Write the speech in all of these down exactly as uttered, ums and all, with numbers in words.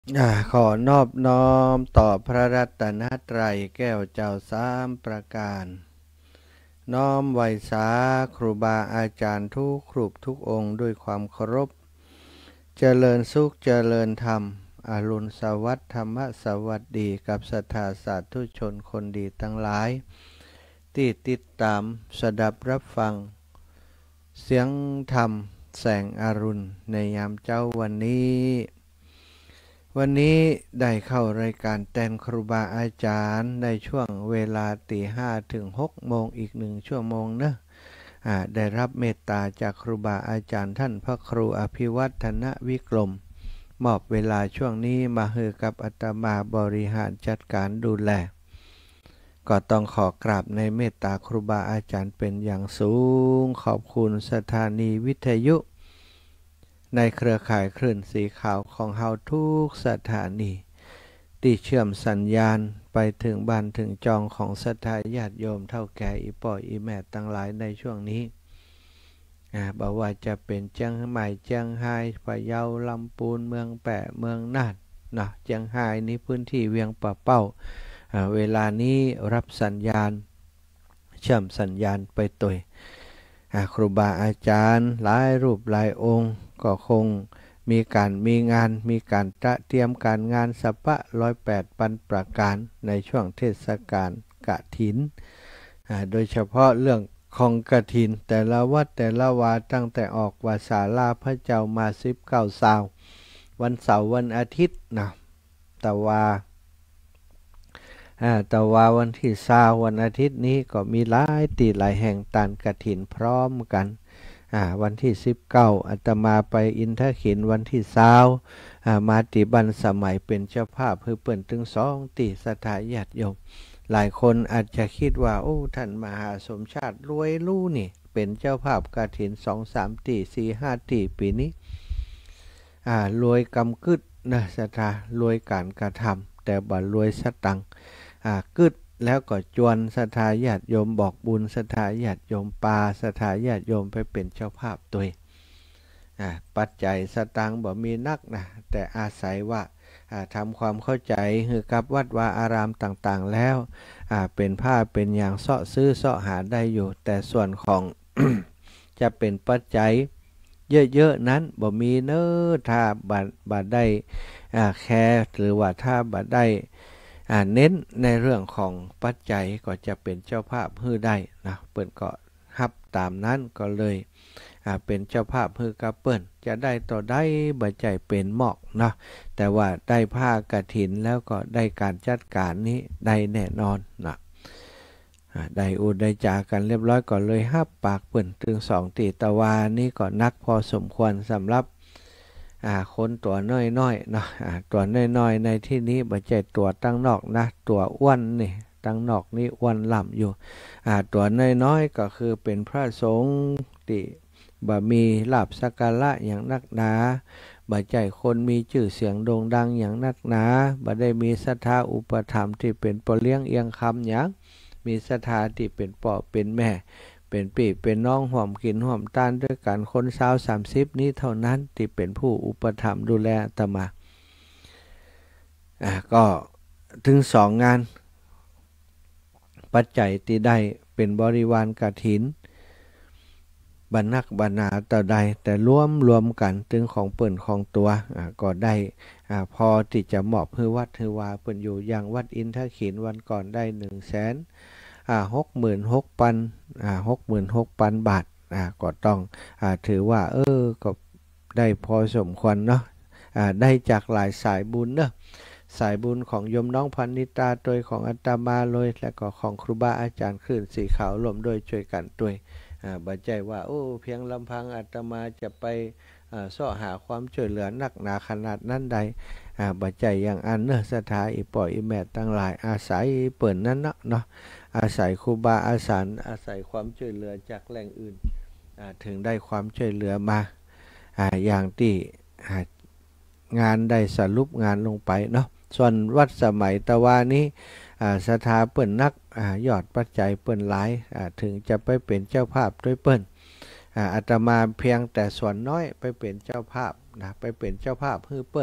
อ่าขอนอบน้อมต่อพระรัตนตรัยแก้วเจ้าสามประการน้อมไหวสาครูบาอาจารย์ทุกครูปทุกองค์ด้วยความเคารพเจริญสุขเจริญธรรมอรุณสวัสดิ์ธรรมสวัสดีกับศรัทธาสาธุชนคนดีทั้งหลายที่ติดตามสดับรับฟังเสียงธรรมแสงอรุณในยามเจ้าวันนี้วันนี้ได้เข้ารายการแตนครูบาอาจารย์ในช่วงเวลาตีห้าถึงหกโมงอีกหนึ่งชั่วโมงเนะอ่าได้รับเมตตาจากครูบาอาจารย์ท่านพระครูอภิวัฒนวิกรมมอบเวลาช่วงนี้มาให้กับอาตมาบริหารจัดการดูแลก็ต้องขอกราบในเมตตาครูบาอาจารย์เป็นอย่างสูงขอบคุณสถานีวิทยุในเครือข่ายคลื่นสีขาวของเฮาทุกสถานีที่เชื่อมสัญญาณไปถึงบ้านถึงจองของศรัทธาญาติโยมเท่าแก่อีป่อยอีแม่ตั้งหลายในช่วงนี้อ่าบอกว่าจะเป็นเจียงใหม่เจียงไฮ้พะเยาลำปูนเมืองแปะเมืองน่านเนาะเจียงไฮ้นี้พื้นที่เวียงป่าเป้าอ่าเวลานี้รับสัญญาณเชื่อมสัญญาณไปตัวครูบาอาจารย์หลายรูปหลายองค์ก็คงมีการมีงานมีการเตรียมการงานสัปปะร้อยแปดปันประการในช่วงเทศกาลกฐินโดยเฉพาะเรื่องของกฐินแต่ละวัดแต่ละวาตั้งแต่ออกวาสาลาพระเจ้ามาสิบเก้าสาววันเสาร์วันอาทิตย์นะแต่ว่าแต่ว่าวันที่สาววันอาทิตย์นี้ก็มีหลายตีหลายแห่งตานกฐินพร้อมกันวันที่สิบเก้าอาตมาไปอินทขินวันที่สาวมาติบันสมัยเป็นเจ้าภาพเพื่อเปิ่นถึงสองตีสถาญาติโยมหลายคนอาจจะคิดว่าโอ้ท่านมหาสมชาติรวยลู่นี่เป็นเจ้าภาพกฐินสองสามตีสี่ห้าตีปีนี้รวยกำกึดนะสถารวยการกระทำแต่บ่รวยสตังกึดแล้วก็จวนศรัทธาญาติโยมบอกบุญศรัทธาญาติโยมปาศรัทธาญาติโยมไปเป็นเจ้าภาพตัวปัจจัยสตังบ่มีนักนะแต่อาศัยว่าทำความเข้าใจคือกับวัดวาอารามต่างๆแล้วเป็นผ้าเป็นอย่างเสาะซื้อเสาะหาได้อยู่แต่ส่วนของ จะเป็นปัจจัยเยอะๆนั้นบ่มีเน้อถ้าบัดบัดได้แค่หรือว่าถ้าบัดได้เน้นในเรื่องของปัจจัยก็จะเป็นเจ้าภาพฮื้อได้นะเปิ่นก็ฮับตามนั้นก็เลยเป็นเจ้าภาพฮื้อกระเปิ่นจะได้ต่อได้บัจจัยเป็นหมอกเนาะแต่ว่าได้ผ้ากฐินแล้วก็ได้การจัดการนี้ได้แน่นอนนะได้อุดได้จากันเรียบร้อยก่อนเลยฮับปากเปิ่นถึงสองตีตะวานี้ก็นักพอสมควรสำหรับคนตัวน้อยๆเนาะตัวน้อยๆในที่นี้บ่ใช่ตัวตั้งนอกนะตัวอ้วนนี่ตั้งนอกนี่อ้วนล่ำอยู่ตัวน้อยๆก็คือเป็นพระสงฆ์ที่บ่มีลาภสักการะอย่างนักหนาบ่ใช่คนมีชื่อเสียงโด่งดังอย่างนักหนาบ่ได้มีศรัทธาอุปถัมภ์ที่เป็นปเลี้ยงเอียงคำอย่างมีศรัทธาที่เป็นป่อเป็นแม่เป็นปีเป็นน้องห่วมกินห่วมต้านด้วยกันคนสาวสามสิบนี้เท่านั้นที่เป็นผู้อุปถัมภ์ดูแลอาตมาอ่าก็ถึงสองงานปัจจัยที่ได้เป็นบริวารกฐินบรรนักบรรณาต่อใดแต่รวมรวมกันถึงของเปิ่นของตัวก็ได้พอที่จะมอบให้วัดให้วาเปิ่นอยู่อย่างวัดอินทขินวันก่อนได้หนึ่งแสนหกหมื่นหกพันหกหมื่นหกพันบาทก็ต้องถือว่าเออก็ได้พอสมควรเนาะได้จากหลายสายบุญเนาะสายบุญของโยมน้องพันนิตาโดยของอาตมาเลยและก็ของครูบาอาจารย์คลื่นสีขาวรวมด้วยช่วยกันด้วยบัจจัยว่าโอ้เพียงลำพังอาตมาจะไปเสาะหาความช่วยเหลือนักหนาขนาดนั้นใดบัจจัยอย่างอันเนื้อสถาอีปล่อยอีแม่ตั้งหลายอาศัยเปิดนั้นเนาะอาศัยครูบาอาจารย์อาศัยความช่วยเหลือจากแหล่งอื่นถึงได้ความช่วยเหลือมาอย่างที่งานได้สรุปงานลงไปเนาะส่วนวัดสมัยตะวานี้สถาเปิ่นนักยอดปัจจัยเปิ่นหลายถึงจะไปเป็นเจ้าภาพด้วยเปิ่นอาตมาเพียงแต่ส่วนน้อยไปเป็นเจ้าภาพนะไปเป็นเจ้าภาพฮื้อเปิ่น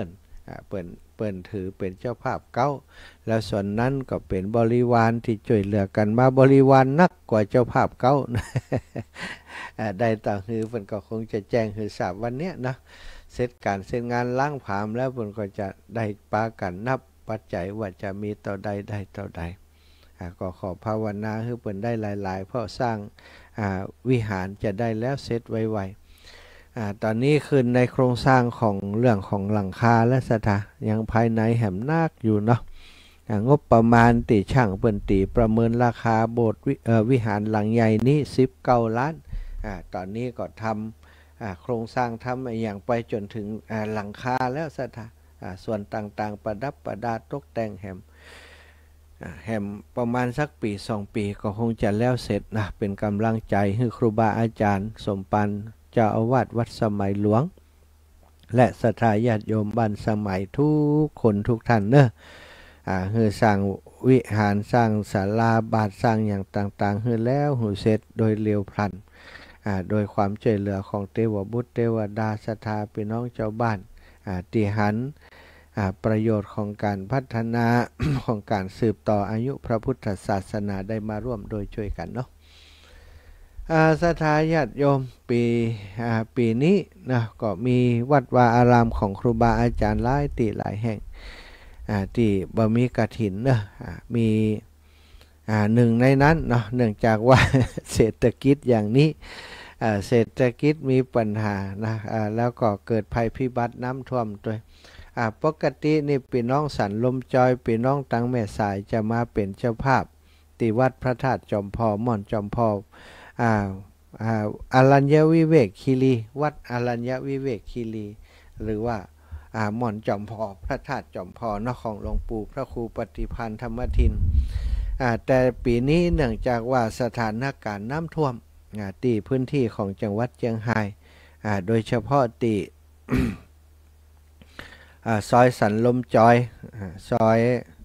เปิ่นเปิ่นถือเป็นเจ้าภาพเก้าแล้วส่วนนั้นก็เป็นบริวารที่ช่วยเหลือกันมาบริวารนักกว่าเจ้าภาพเก้า ได้ต่างหือเปิ่นก็คงจะแจ้งหือทราบวันเนี้ยนะเสร็จการเสร็จงานล้างผามแล้วเปิ่นก็จะได้ปากันนับปัจจัยว่าจะมีต่อใดได้ต่อใดก็ขอภาวนาให้เปิ่นได้หลายๆเพราะสร้างวิหารจะได้แล้วเสร็จไวๆตอนนี้คือในโครงสร้างของเรื่องของหลังคาและสถายังภายในแหมนาคอยู่เนาะงบประมาณตีช่างเปิ่นตีประเมินราคาโบสถ์วิหารหลังใหญ่นี้สิบเก้าล้านตอนนี้ก็ทำโครงสร้างทำอย่างไปจนถึงหลังคาแล้วสถาส่วนต่างๆประดับประดาตกแต่งแหมแหมประมาณสักปีสองปีก็คงจะแล้วเสร็จนะเป็นกำลังใจให้ครูบาอาจารย์สมปันเจ้าอาวาสวัดสมัยหลวงและศรัทธาญาติโยมบ้านสมัยทุกคนทุกท่านเนอะให้สร้างวิหารสร้างศาลาบาทสร้างอย่างต่างๆให้แล้วหูเสร็จโดยเร็วพลันโดยความช่วยเหลือของเทวบุตรเทวดาศรัทธาพี่น้องเจ้าบ้านตีหันประโยชน์ของการพัฒนา ของการสืบต่ออายุพระพุทธศาสนาได้มาร่วมโดยช่วยกันเนาะศรัทธาญาติโยมปีปีนี้นะก็มีวัดวาอารามของครูบาอาจารย์หลายตีหลายแห่งที่บ่มีกฐินเนอะมีหนึ่งในนั้นเนาะเนื่องจากว่า เศรษฐกิจอย่างนี้เศรษฐกิจมีปัญหานะแล้วก็เกิดภัยพิบัติน้ำท่วมด้วยปกตินี่พี่น้องสันลมจอยพี่น้องตังแม่สายจะมาเป็นเจ้าภาพที่วัดพระธาตุจอมพอม่อนจอมพออ่าอ่าอรัญญวิเวกคีรีวัดอรัญญวิเวกคีรีหรือว่าอ่าม่อนจอมพอพระธาตุจอมพอนของหลวงปู่พระครูปฏิพันธ์ธรรมทินอ่าแต่ปีนี้เนื่องจากว่าสถานการณ์น้ำท่วมอ่าที่พื้นที่ของจังหวัดเชียงรายอ่าโดยเฉพาะที่ ซอยสันลมจอยซอย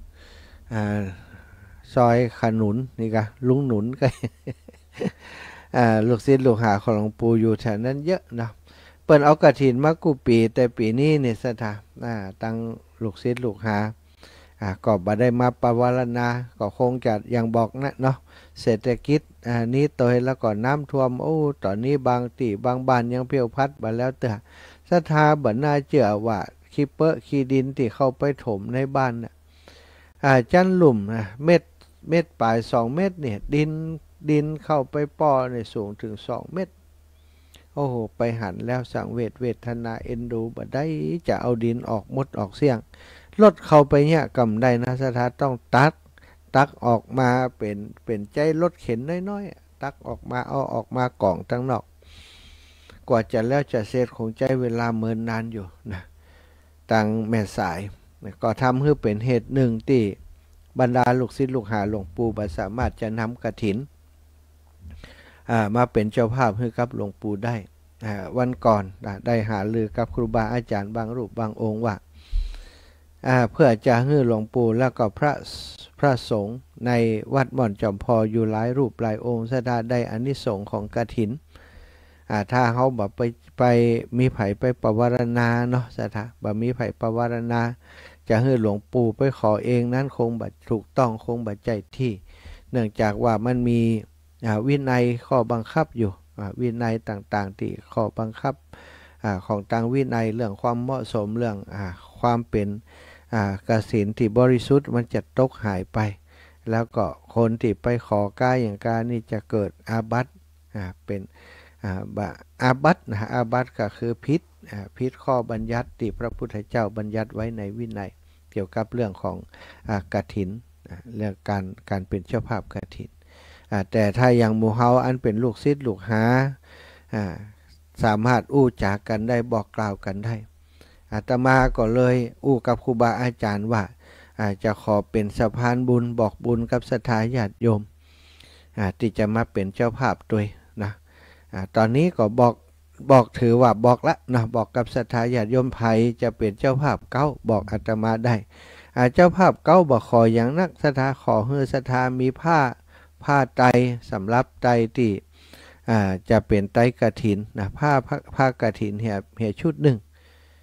ซอยขนุนนี่กะลุงหนุนก็ ลูกศิษย์ลูกหาของหลวงปู่อยู่แถวนั้นเยอะนะเปิดเอากฐินมากูปีแต่ปีนี้เนี่ยสถาตั้งลูกศิษย์ลูกหาก็บ่ได้มาปวารณาก็คงจะยังบอกนะเนาะเศรษฐกิจนี้ตัวแล้วก็น้ำท่วมโอ้ตอนนี้บางตีบางบ้านยังเพียวพัดมาแล้วเตอะศรัทธาบ่น่าเชื่อว่าขี้เปอะขี้ดินที่เข้าไปถมในบ้านน่ะจันหลุมนะเม็ดเม็ดปลายสองเม็ดเนี่ยดินดินเข้าไปป้อในสูงถึงสองเม็ดโอ้โหไปหันแล้วสังเวชเวทนาเอ็นดูบ่ได้จะเอาดินออกมดออกเสี่ยงลดเข้าไปเนี่ยกำได้นะสถาต้องตักตักออกมาเป็นเป็นใจรถเข็นน้อยๆตักออกมาเอาออกมากล่องทั้งนอกกว่าจะแล้วจะเสร็จคงใจเวลาเมินนานอยู่นะตังแม่สายก็ทำให้เป็นเหตุหนึ่งที่บรรดาลูกศิษย์ลูกหาหลวงปู่สามารถจะนำกฐินมาเป็นเจ้าภาพให้กับหลวงปู่ได้วันก่อนได้หาลือกับครูบาอาจารย์บางรูปบางองค์ว่าเพื่อจะให้หลวงปู่แล้วก็พระพระสงฆ์ในวัดม่อนจอมพออยู่หลายรูปหลายองค์สดาได้อานิสงส์ของกฐินถ้าเขาแบบไปไปมีไผ่ไปปวารณาเนาะสถาบ่มีไผ่ปวารณาจะให้หลวงปู่ไปขอเองนั้นคงบัดถูกต้องคงบัดใจที่เนื่องจากว่ามันมีวินัยข้อบังคับอยู่วินัยต่างๆที่ข้อบังคับของทางวินัยเรื่องความเหมาะสมเรื่องความเป็นกสิณที่บริสุทธิ์มันจะตกหายไปแล้วก็คนที่ไปขอกายอย่างการนี่จะเกิดอาบัติเป็นอาบัตินะอาบัติก็คือพิษพิษข้อบัญญัติที่พระพุทธเจ้าบัญญัติไว้ในวินัยเกี่ยวกับเรื่องของกฐินเรื่องการการเป็นเจ้าภาพกฐินแต่ถ้าอย่างหมู่เฮาอันเป็นลูกศิษย์ลูกหาสามารถอู้จากกันได้บอกกล่าวกันได้อาตมาก็เลยอู้กับครูบาอาจารย์ว่าจะขอเป็นสะพานบุญบอกบุญกับศรัทธาญาติโยมที่จะมาเป็นเจ้าภาพด้วยนะตอนนี้ก็บอกบอกถือว่าบอกละนะบอกกับศรัทธาญาติโยมไผจะเป็นเจ้าภาพเก้าบอกอาตมาได้เจ้าภาพเก้าบอกขออย่างนักศรัทธาขอให้ศรัทธามีผ้าผ้าไตรสำหรับไตรที่จะเป็นไตรกฐินนะผ้าผ้ากฐินเหี่ยเหี่ยชุดหนึ่ง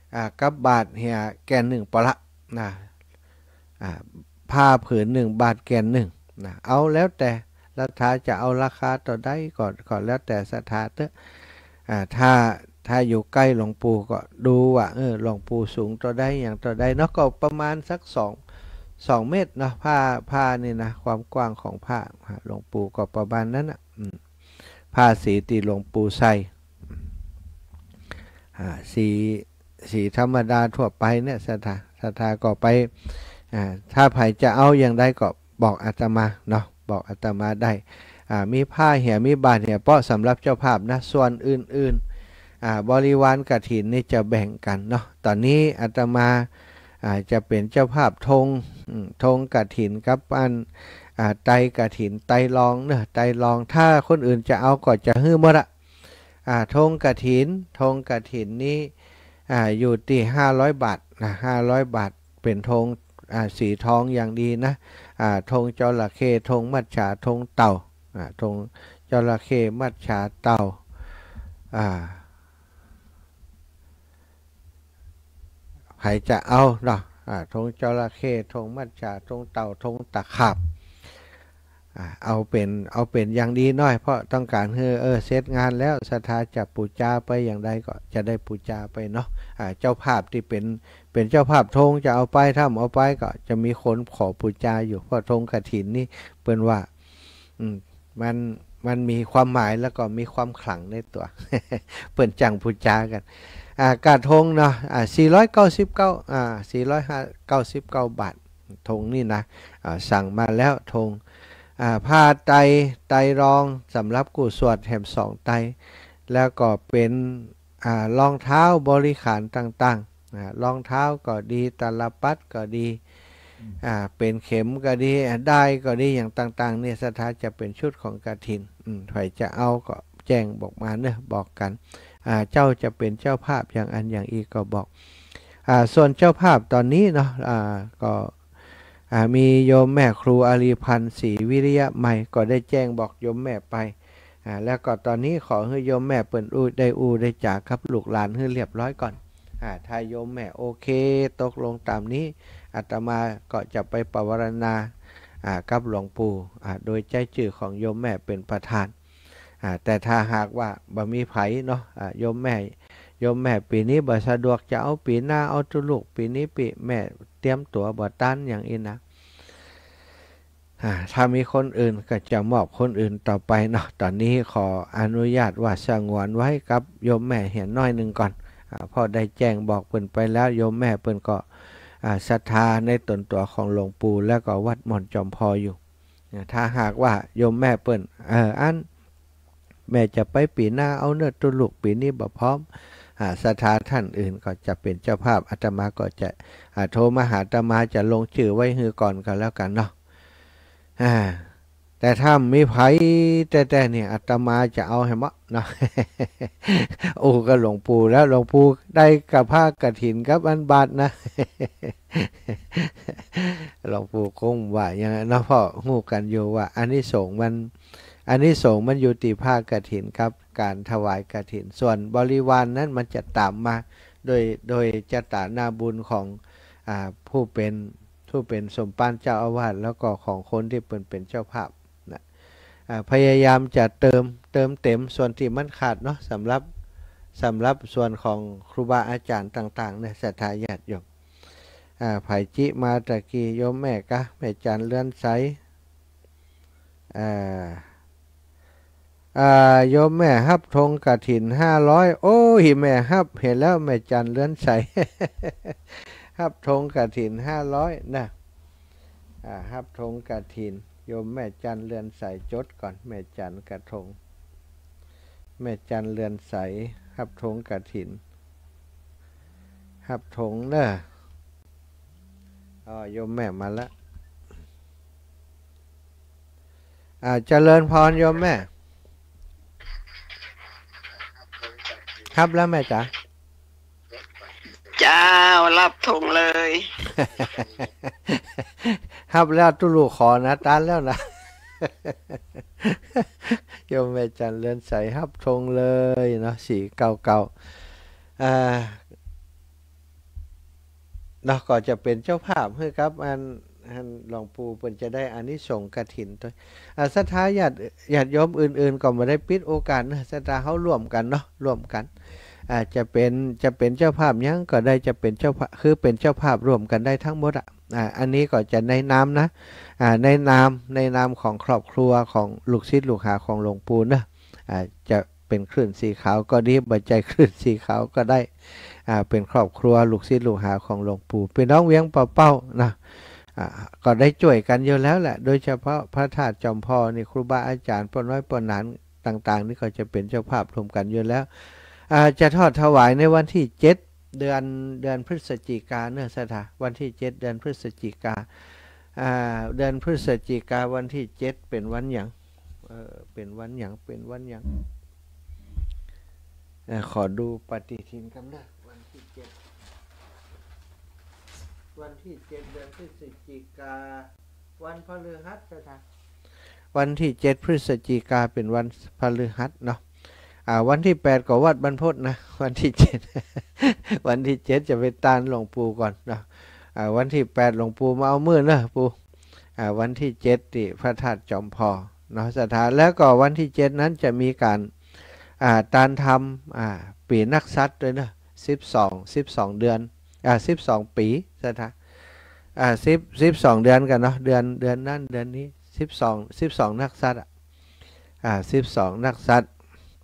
อ่ากับบาทเฮียแกนหนึ่งปะละนะอ่าผ้าผืนหนึ่งบาทแกนหนึ่งนะเอาแล้วแต่ศรัทธาจะเอาราคาต่อได้ก่อนก่อนแล้วแต่ศรัทธาเถอะอ่าถ้าถ้าอยู่ใกล้หลวงปู่ก็ดูว่าเออหลวงปู่สูงต่อได้อย่างต่อได้เนาะก็ประมาณสักสองสองเมตรเนาะผ้าผ้านี่นะความกว้างของผ้าหลวงปู่ก็ประมาณนั้นนะผ้าสีตีหลวงปู่ใส่สีสีธรรมดาทั่วไปเนี่ยศรัทธาศรัทธาก็ไปถ้าใครจะเอาอย่างใดก็บอกอาตมาเนาะบอกอาตมาได้มีผ้าเหี่ยมีบาทเหี่ยเพราะสำหรับเจ้าภาพนะส่วนอื่นๆบริวารกฐินนี่จะแบ่งกันเนาะตอนนี้อาตมาจะเป็นเจ้าภาพธงธงกฐินกับอันไตรกฐินไตรรองเนอะไตรรองถ้าคนอื่นจะเอาก็จะฮื้อหมดละธงกฐินธงกฐินนี้อยู่ที่ห้าร้อยบาทนะห้าร้อยบาทเป็นธงสีทองอย่างดีนะธงจระเข้ธงมัจฉาธงเต่าธงจระเข้มัจฉาเต่าใครจะเอาเนาะธงจระเข้ธงมัจฉาธงเต่าธงตะขาบเอาเป็นเอาเป็นอย่างดีน้อยเพราะต้องการเออเออเซตงานแล้วศรัทธาจะปูจาไปอย่างใดก็จะได้ปูจาไปเนาะเจ้าภาพที่เป็นเป็นเจ้าภาพธงจะเอาไปถ้าเอาไปก็จะมีคนขอปูจาอยู่เพราะธงกฐินนี่เปิ้นว่าอืมมันมันมีความหมายแล้วก็มีความขลังในตัว เปิ้นจังปูจากันอ่ากาธงเนาะอ่าสี่ร้อยเก้าสิบเก้าอ่าสี่ร้อยเก้าสิบเก้าบาทธงนี่นะอ่าสั่งมาแล้วธงผ้าไตรไตรรองสำหรับกูสวดแหมสองไตรแล้วก็เป็นรองเท้าบริขารต่างๆรองเท้าก็ดีตลับปัดก็ดีเป็นเข็มก็ดีได้ก็ดีอย่างต่างๆเนี่ยศรัทธาจะเป็นชุดของกฐินใครจะเอาก็แจ้งบอกมาเนอะบอกกันเจ้าจะเป็นเจ้าภาพอย่างอันอย่างอีกก็บอกส่วนเจ้าภาพตอนนี้เนาะก็มีโยมแม่ครูอารีพันธ์ศรีวิริยะใหม่ก็ได้แจ้งบอกโยมแม่ไปแล้วก็ตอนนี้ขอให้โยมแม่เปิดอูได้อูได้จากครับลูกหลานให้เรียบร้อยก่อนถ้าโยมแม่โอเคตกลงตามนี้อาตมาก็จะไปปวารณากับหลวงปู่โดยใจจื่อของโยมแม่เป็นประธานแต่ถ้าหากว่าบ่มีไผเนาะโยมแม่โยมแม่ปีนี้บ่สะดวกจะเอาปีหน้าเอาตุลูกปีนี้ปีแม่เตรียมตัวบ่ตันอย่างนี้นะถ้ามีคนอื่นก็จะมอบคนอื่นต่อไปเนาะตอนนี้ขออนุญาตว่าสงวนไว้กับโยมแม่เห็นน้อยหนึ่งก่อนพอได้แจ้งบอกเปิ่นไปแล้วโยมแม่เปิ่นก็ศรัทธาในตนตัวของหลวงปู่แล้วก็วัดหม่อนจอมพออยู่ถ้าหากว่าโยมแม่เปิ่นเอออันแม่จะไปปีหน้าเอาเนื้อตุลูกปีนี้บ่พร้อมศรัทธาท่านอื่นก็จะเป็นเจ้าภาพอาตมาก็จะโทรมาหาอาตมาจะลงชื่อไว้ฮือก่อนกันแล้วกันเนาะแต่ถ้ามีไผแต่แต่เนี่ยอาตมาจะเอาให้มะเนาะโอ้ก็หลวงปู่แล้วหลวงปู่ได้กับผ้ากฐินกับอันบาทนะหลวงปู่คงว่าอย่างนั้นเนาะเพราะหูกันอยู่ว่าอันนี้สงมันอันนี้สงมันอยู่ที่ผ้ากฐินครับการถวายกฐินส่วนบริวาร น, นั้นมันจะตามมาโดยโดยจตนาบุญของอ่าผู้เป็นผู้เป็นสมภารเจ้าอาวาสแล้วก็ของคนที่เป็นเป็นเจ้าภาพนะพยายามจะเติมเติมเต็มส่วนที่มันขาดเนาะสำหรับสำหรับส่วนของครูบาอาจารย์ต่างๆเนี่ยศรัทธาญาติโยมไผ่จิมาตะกี้โยมแม่กะแม่จันเลื่อนใสโยมแม่ฮับธงกฐินห้าร้อยโอ้ยแม่ฮับเห็นแล้วแม่จันเลื่อนใสฮับธงกฐินห้าร้อยนะฮับธงกฐินโยมแม่จันเลื่อนใสจดก่อนแม่จันกระทงแม่จันเลื่อนใสฮับธงกฐินฮับธงเนอะอ๋อโยมแม่มาแล้วอ่าเจริญพรโยมแม่ครับแล้วแม่จ๋าเจ้ารับธงเลยครับแล้วตุลูขอนะตานแล้วนะ โยมแม่จันเลื่อนใสฮับธงเลยเนาะสีเก่าๆอ่าเนาะก็จะเป็นเจ้าภาพให้ครับอันอันหลวงปู่เพิ่นจะได้อานิสงส์กฐินตัวอ่าศรัทธาญาติญาติโยมอื่นๆก็บ่ได้ปิดโอกาสนะศรัทธาเฮาร่วมกันเนาะร่วมกันอาจจะเป็นจะเป็นเจ้าภาพหยังก็ได้จะเป็นเจ้าภาพคือเป็นเจ้าภาพร่วมกันได้ทั้งหมดอ่ะอ่าอันนี้ก็จะในนามนะอ่าในนามในนามของครอบครัวของลูกศิษย์ลูกหาของหลวงปู่นะอ่าจะเป็นคลื่นสีขาวก็ดีบ่ใจคลื่นสีขาวก็ได้อ่าเป็นครอบครัวลูกศิษย์ลูกหาของหลวงปู่เป็นน้องเวียงเป่าเป้านะอ่าก็ได้ช่วยกันอยู่แล้วแหละโดยเฉพาะพระธาตุจอมพอนี่ครูบาอาจารย์ปนน้อยปนหนานต่างๆนี่ก็จะเป็นเจ้าภาพรวมกันอยู่แล้วอ่าจะทอดถวายในวันที่เจ็ดเดือนเดือนพฤศจิกาเนื้อสถาวันที่เจ็ดเดือนพฤศจิกาอ่าเดือนพฤศจิกาวันที่เจ็ดเป็นวันหยังเออเป็นวันหยังเป็นวันหยังขอดูปฏิทินกันนะวันที่เจ็ดวันที่เจ็ดเดือนพฤศจิกาวันพฤหัสนะวันที่เจ็ดพฤศจิกาเป็นวันพฤหัสเนาะอ่าวันที่แปดก็วัดบรรพตนะวันที่เจ็ด วันที่เจ็ดจะไปตานหลวงปู่ก่อนนะอ่าวันที่แปดหลวงปู่มาเอามือนะปู่อ่าวันที่เจ็ดที่พระธาตุจอมพอเนาะสถานแล้วก็วันที่เจ็ดนั้นจะมีการอ่าตานทำอ่าปีนักษัตริย์ด้วยนะสิบสองสิบสองเดือนอ่าสิบสองปีสถานอ่าสิบสิบสองเดือนกันเนาะเดือนเดือนนั้นเดือนนี้สิบสองสิบสองนักษัตริย์อ่าสิบสองนักษัตริย์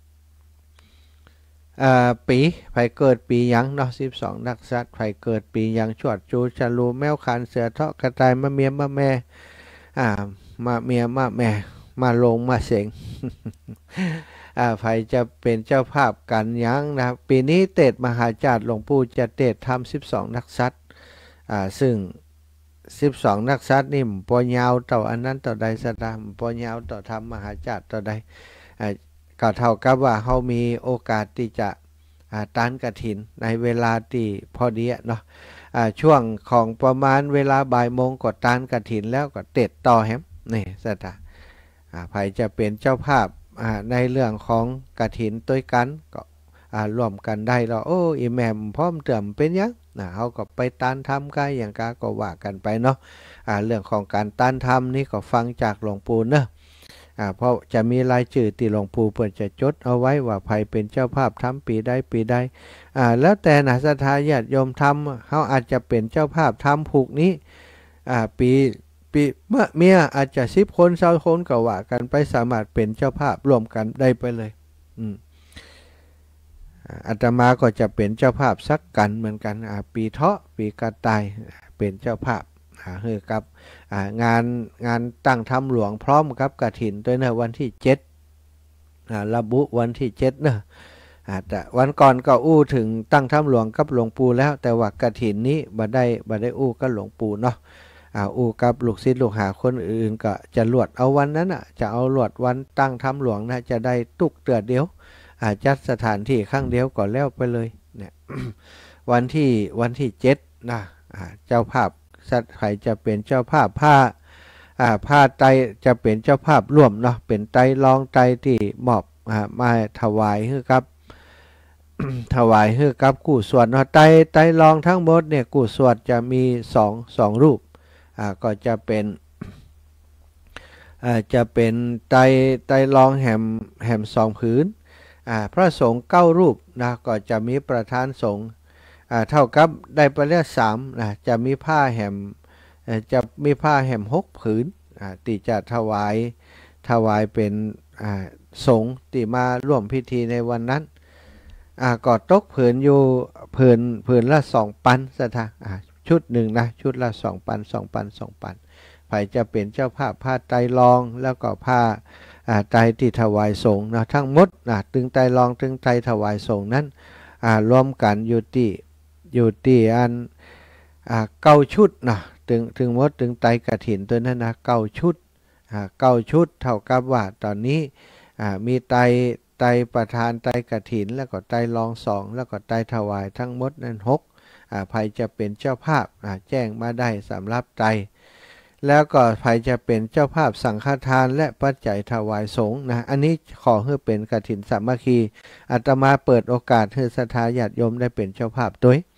อ่าปีไผเกิดปีหยังเนาะสิบสองนักษัตริย์ไผเกิดปีหยังชวดจูฉลูแมวขันเสือเทาะกระต่ายมะเมียมะแม่อ่ามาเมียมะแม่มาลงมาเสง อ่าไผจะเป็นเจ้าภาพกันยังนะปีนี้เตดมหาจารย์หลวงปู่จะเตดทำสิบสองนักษัตริย์อ่าซึ่งสิบสองนักษัตริย์นี่ปอยาวต่ออันนั้นต่อใดสตามปอยาวต่อทำมหาจารย์ต่อใดอ่าก็เท่ากับว่าเขามีโอกาสที่จะอ่าตานกฐินในเวลาที่พอดีเนาะอ่าช่วงของประมาณเวลาบ่ายโมงก็ตานกฐินแล้วก็เตดต่อแฮมนี่สตาอ่าไผจะเป็นเจ้าภาพในเรื่องของกฐินตัวกันก็ร่วมกันได้แล้วโอ้อีแมมพร้อมเติมเป็นยังนะเขาก็ไปตานทำกันอย่างกาก็ว่ากันไปเนาะะเรื่องของการตานทำนี่ก็ฟังจากหลวงปู่เนอะเพราะจะมีรายชื่อที่หลวงปู่เปิดจะจดเอาไว้ว่าใครเป็นเจ้าภาพทำปีใดปีใดแล้วแต่นะศรัทธาญาติโยมทำเขาอาจจะเป็นเจ้าภาพทำผูกนี้ปีปีเมื่อเมียอาจจะสิบคนเศร้าคนก็ว่ากันไปสามารถเป็นเจ้าภาพร่วมกันได้ไปเลยอืมอาตมาก็จะเป็นเจ้าภาพสักกันเหมือนกันปีเถาะปีกระต่ายเป็นเจ้าภาพเฮือกับงานงานตั้งธรรมหลวงพร้อมกับกฐินด้วยนะวันที่เจ็ดระบุวันที่เจ็ดเนอะแต่วันก่อนก็อู้ถึงตั้งธรรมหลวงกับหลวงปู่แล้วแต่ว่ากฐินนี้บ่ได้บ่ได้อู้กับหลวงปู่เนาะอู้กับลูกศิษย์ลูกหาคนอื่นก็จะลวดเอาวันนั้นอ่ะจะเอาลวดวันตั้งธรรมหลวงนะจะได้ตุกเตือเดียวจัดสถานที่ข้างเดียวก็แล้วไปเลยเนี่ย วันที่วันที่เจ็ดนะเจ้าภาพสัตว์ไผ่จะเป็นเจ้าภาพผ้าอ่าผ้าไตจะเป็นเจ้าภาพร่วมเนาะเป็นไตรองไตที่มอบอ่ามาถวายให้ครับ ถวายให้กับกู้ส่วนเนาะไตไตรองทั้งหมดเนี่ยกู้ส่วนจะมีสองสองรูปอ่าก็จะเป็นอ่าจะเป็นไตไตรองแหมแหมสองผืนอ่าพระสงฆ์เก้ารูปนะก็จะมีประธานสงฆ์เท่ากับได้ไปแล้วสามนะจะมีผ้าแหมจะมีผ้าแหมหกผืนที่จะถวายถวายเป็นสงฆ์ที่มาร่วมพิธีในวันนั้นก็ตกผืนอยู่ผืนผืนละสองปันสถาชุดหนึ่งนะชุดละสองปันสองปันสองปันใครจะเป็นเจ้าภาพผ้าไตรรองแล้วก็ผ้าไตรที่ถวายสงฆ์นะทั้งหมดนะตึงไตรรองตึงไตรถวายสงฆ์นั้นรวมกันอยู่ที่อยู่ที่อันเก้าชุดนะถึงถึงมดถึงไตรกฐินตัวนั้นนะเก้าชุดเก้าชุดเท่ากับว่าตอนนี้มีไตรไตรประธานไตรกฐินแล้วก็ไตรรองสองแล้วก็ไตรถวายทั้งหมดนั้นหกใครจะเป็นเจ้าภาพแจ้งมาได้สำหรับไตรแล้วก็ใครจะเป็นเจ้าภาพสังฆทานและปัจจัยถวายสงฆ์นะอันนี้ขอให้เป็นกฐินสามัคคีอาตมาเปิดโอกาสให้ศรัทธาญาติโยมได้เป็นเจ้าภาพด้วย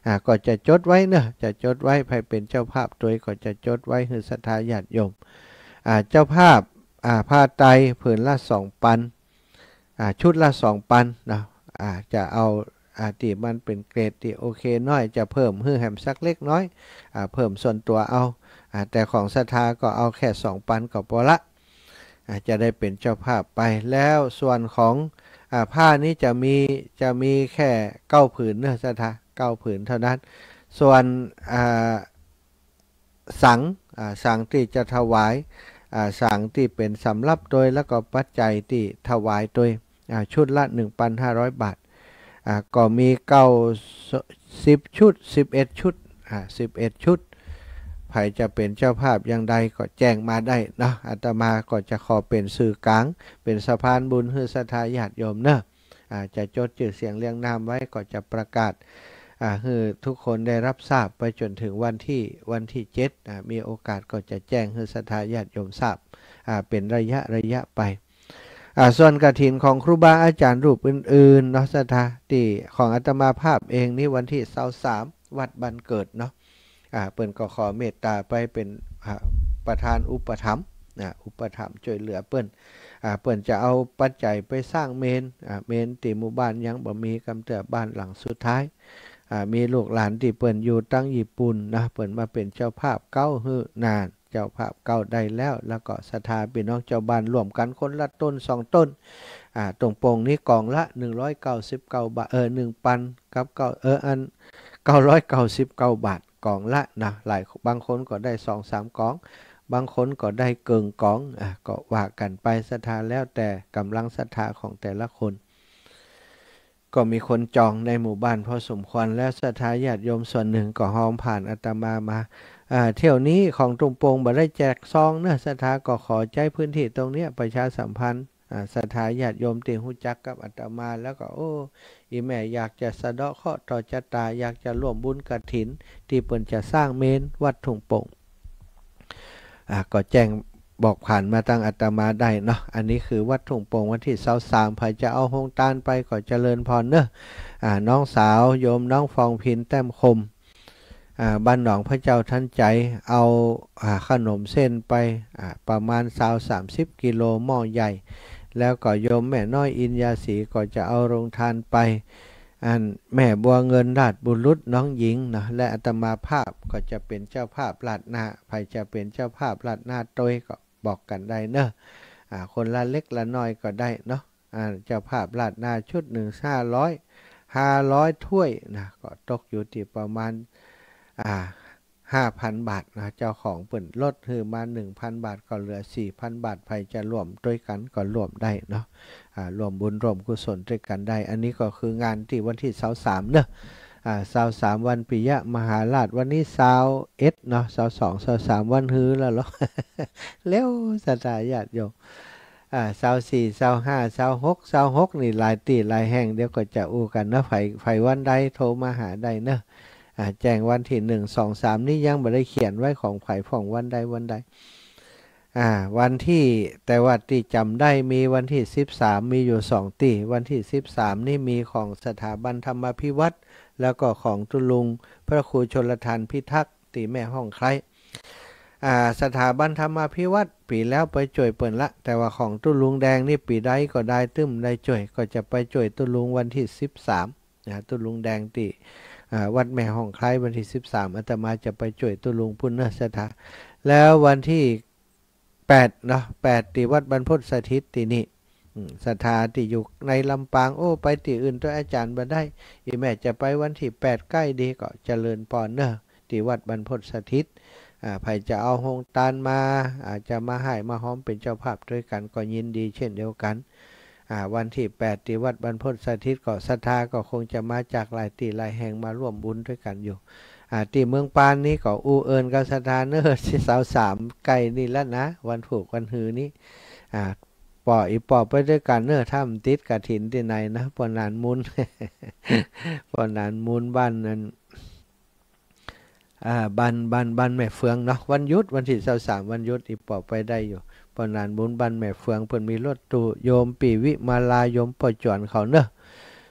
อ่าก็จะจดไว้เนอะจะจดไว้ใครเป็นเจ้าภาพโดยก็จะจดไว้คือศรัทธาญาติโยมอ่าเจ้าภาพอ่าผ้าไตรผืนละสองปันอ่าชุดละสองปันนะอ่าจะเอาอ่าที่มันเป็นเกรดที่โอเคน้อยจะเพิ่มเพื่อแหมสักเล็กน้อยอ่าเพิ่มส่วนตัวเอาอ่าแต่ของศรัทธาก็เอาแค่สองปันก็พอละอ่าจะได้เป็นเจ้าภาพไปแล้วส่วนของอ่าผ้านี้จะมีจะมีแค่เก้าผืนเนื้อศรัทธาเก้าผืนเท่านั้นส่วนอ่าสังอ่าสังที่จะถวายอ่าสังที่เป็นสำรับโดยแล้วก็ปัจจัยที่ถวายโดยอ่าชุดละ หนึ่งพันห้าร้อย บาทอ่าก็มีเก้าสิบชุดสิบเอ็ดชุดอ่าสิบเอ็ดชุดใครจะเป็นเจ้าภาพอย่างใดก็แจ้งมาได้นะอาตมาก็จะขอเป็นสื่อกลางเป็นสะพานบุญให้ศรัทธาญาติโยมเนอะอ่าจะจดชื่อเสียงเรียงนามไว้ก็จะประกาศอ่าให้ทุกคนได้รับทราบไปจนถึงวันที่วันที่เจ็ดอ่ามีโอกาสก็จะแจ้งให้ศรัทธาญาติโยมทราบอ่าเป็นระยะระยะไปอ่าส่วนกฐินของครูบาอาจารย์รูปอื่นๆเนาะศรัทธาที่ของอาตมาภาพเองนี่วันที่ยี่สิบสามวัดบันเกิดเนาะอ่าเปิ้นก็ขอเมตตาไปเป็นประธานอุปถัมภ์นะอุปถัมภ์ช่วยเหลือเปิ้นอ่าเปิ้นจะเอาปัจจัยไปสร้างเมนอ่าเมนที่หมู่บ้านยังบ่มีกำเตือบ้านหลังสุดท้ายอ่ามีลูกหลานที่เปิ้นอยู่ตั้งญี่ปุ่นนะเปิ้นมาเป็นเจ้าภาพเก้าฮื้อนานเจ้าภาพเก้าได้แล้วแล้วก็ศรัทธาพี่น้องเจ้าบ้านร่วมกันคนละต้นสองต้นอ่าตรงโป่งนี้กองละหนึ่งร้อยเก้าสิบเก้าบาทเออหนึ่งพันกับเก้าเอออันเก้าร้อยเก้าสิบเก้าบาทกองละนะหลายบางคนก็ได้ สองสาม กองบางคนก็ได้เกินกองอ่ะก็ว่ากันไปศรัทธาแล้วแต่กำลังศรัทธาของแต่ละคนก็มีคนจองในหมู่บ้านพอสมควรแล้วศรัทธาญาติโยมส่วนหนึ่งก็หอมผ่านอาตมามาอ่าเที่ยวนี้ของตุงโปงบ่ได้แจกซองเนอะศรัทธาก็ขอใจพื้นที่ตรงเนี้ยประชาสัมพันธ์อ่าศรัทธาญาติโยมที่รู้จักกับอาตมาแล้วก็โอ้อีแม่อยากจะสะเดาะเคราะห์ต่อชะตาอยากจะร่วมบุญกฐินที่เปิ้นจะสร้างเมนวัดทุ่งโป่งอ่าก็แจ้งบอกผ่านมาตั้งอาตมาได้เนาะอันนี้คือวัดทุ่งโป่งวันที่ยี่สิบสามใครจะเอาหงตาลไปก็เจริญพรเนอะอ่าน้องสาวโยมน้องฟองพินแต้มคมอ่าบ้านหนองพระเจ้าท่านใจเอาอ่าขนมเส้นไปอ่าประมาณสาวสามสิบกิโลหม้อใหญ่แล้วก็โยมแม่น้อยอินยาศรีก็จะเอาโรงทานไปอันแม่บัวเงินราชบุรุษน้องหญิงนะและอาตมาภาพก็จะเป็นเจ้าภาพลาดหน้าใครจะเป็นเจ้าภาพลาดหน้าโดยก็บอกกันได้เนอะอ่าคนละเล็กละน้อยก็ได้เนาะอ่าเจ้าภาพลาดหน้าชุดหนึ่งห้าร้อยห้าร้อยถ้วยนะก็ตกอยู่ที่ประมาณอ่าห้าพันบาทนะเจ้าของเปิ่นลดคือมาหนึ่งพันบาทก็เหลือสี่พันบาทใครจะร่วมด้วยกันก็ร่วมได้เนาะอ่ารวมบุญร่วมกุศลด้วยกันได้อันนี้ก็คืองานที่วันที่ยี่สิบสามเนอะอ่ายี่สิบสามวันปิยมหาราชวันนี้ยี่สิบเอ็ดเนาะยี่สิบสอง ยี่สิบสามวันฮื้อแล้วเหรอ เร็วศรัทธาญาติโยมอ่ายี่สิบสี่ ยี่สิบห้า ยี่สิบหก ยี่สิบหกนี่หลายตีหลายแห่งเดี๋ยวก็จะอู้กันนะไผไผวันใดโทรมาหาได้เนอะอ่าแจ้งวันที่หนึ่ง สอง สามนี่ยังไม่ได้เขียนไว้ของไผของวันใดวันใดอ่าวันที่แต่ว่าที่จำได้มีวันที่สิบสามมีอยู่สองตีวันที่สิบสามนี่มีของสถาบันธรรมพิวัตรแล้วก็ของตุลุงพระครูชลทานพิทักษ์ตีแม่ห้องใครอ่าสถาบันธรรมพิวัตรปีแล้วไปจ่วยเปิ่นละแต่ว่าของตุลุงแดงนี่ปีใดก็ได้ตึ้มได้จ่วยก็จะไปจ่วยตุลุงวันที่สิบสามนะตุลุงแดงตีวัดแม่ห้องใครวันที่สิบสามอาตมาจะไปจ่วยตุลุงพุทธสถานแล้ววันที่แปดเนาะแปดที่วัดบรรพตสถิตที่นี่ศรัทธาที่อยู่ในลำปางโอ้ไปที่อื่นตัวอาจารย์มาได้อีแม่จะไปวันที่แปดใกล้ดีก็เจริญพรเนอะที่วัดบรรพตสถิตอ่าใครจะเอาหงตาลมาอาจจะมาให้มาหอมเป็นเจ้าภาพด้วยกันก็ยินดีเช่นเดียวกันอ่าวันที่แปดที่วัดบรรพตสถิตก็ศรัทธาก็คงจะมาจากหลายที่หลายแห่งมาร่วมบุญด้วยกันอยู่อ่าที่เมืองปานนี้ก็อูเอิญกับศรัทธาเนอะที่สาวสามไก่นี่แล้วนะวันผูกวันฮือนี้อ่าปออีปอไปด้วยกันเนอะถ้ำติดกฐินที่ไหนนะปอนานมุน ปอนานมุนบ้านนั้นอ่าบ้านบ้านบ้านแม่เฟืองเนาะวันยุดวันที่สาวสามวันยุดอีปอไปได้อยู่ปอนานมุนบ้านแม่เฟืองเพิ่นมีรถตู้โยมปีวิมาลาโยมปอจวนเขาเนอะ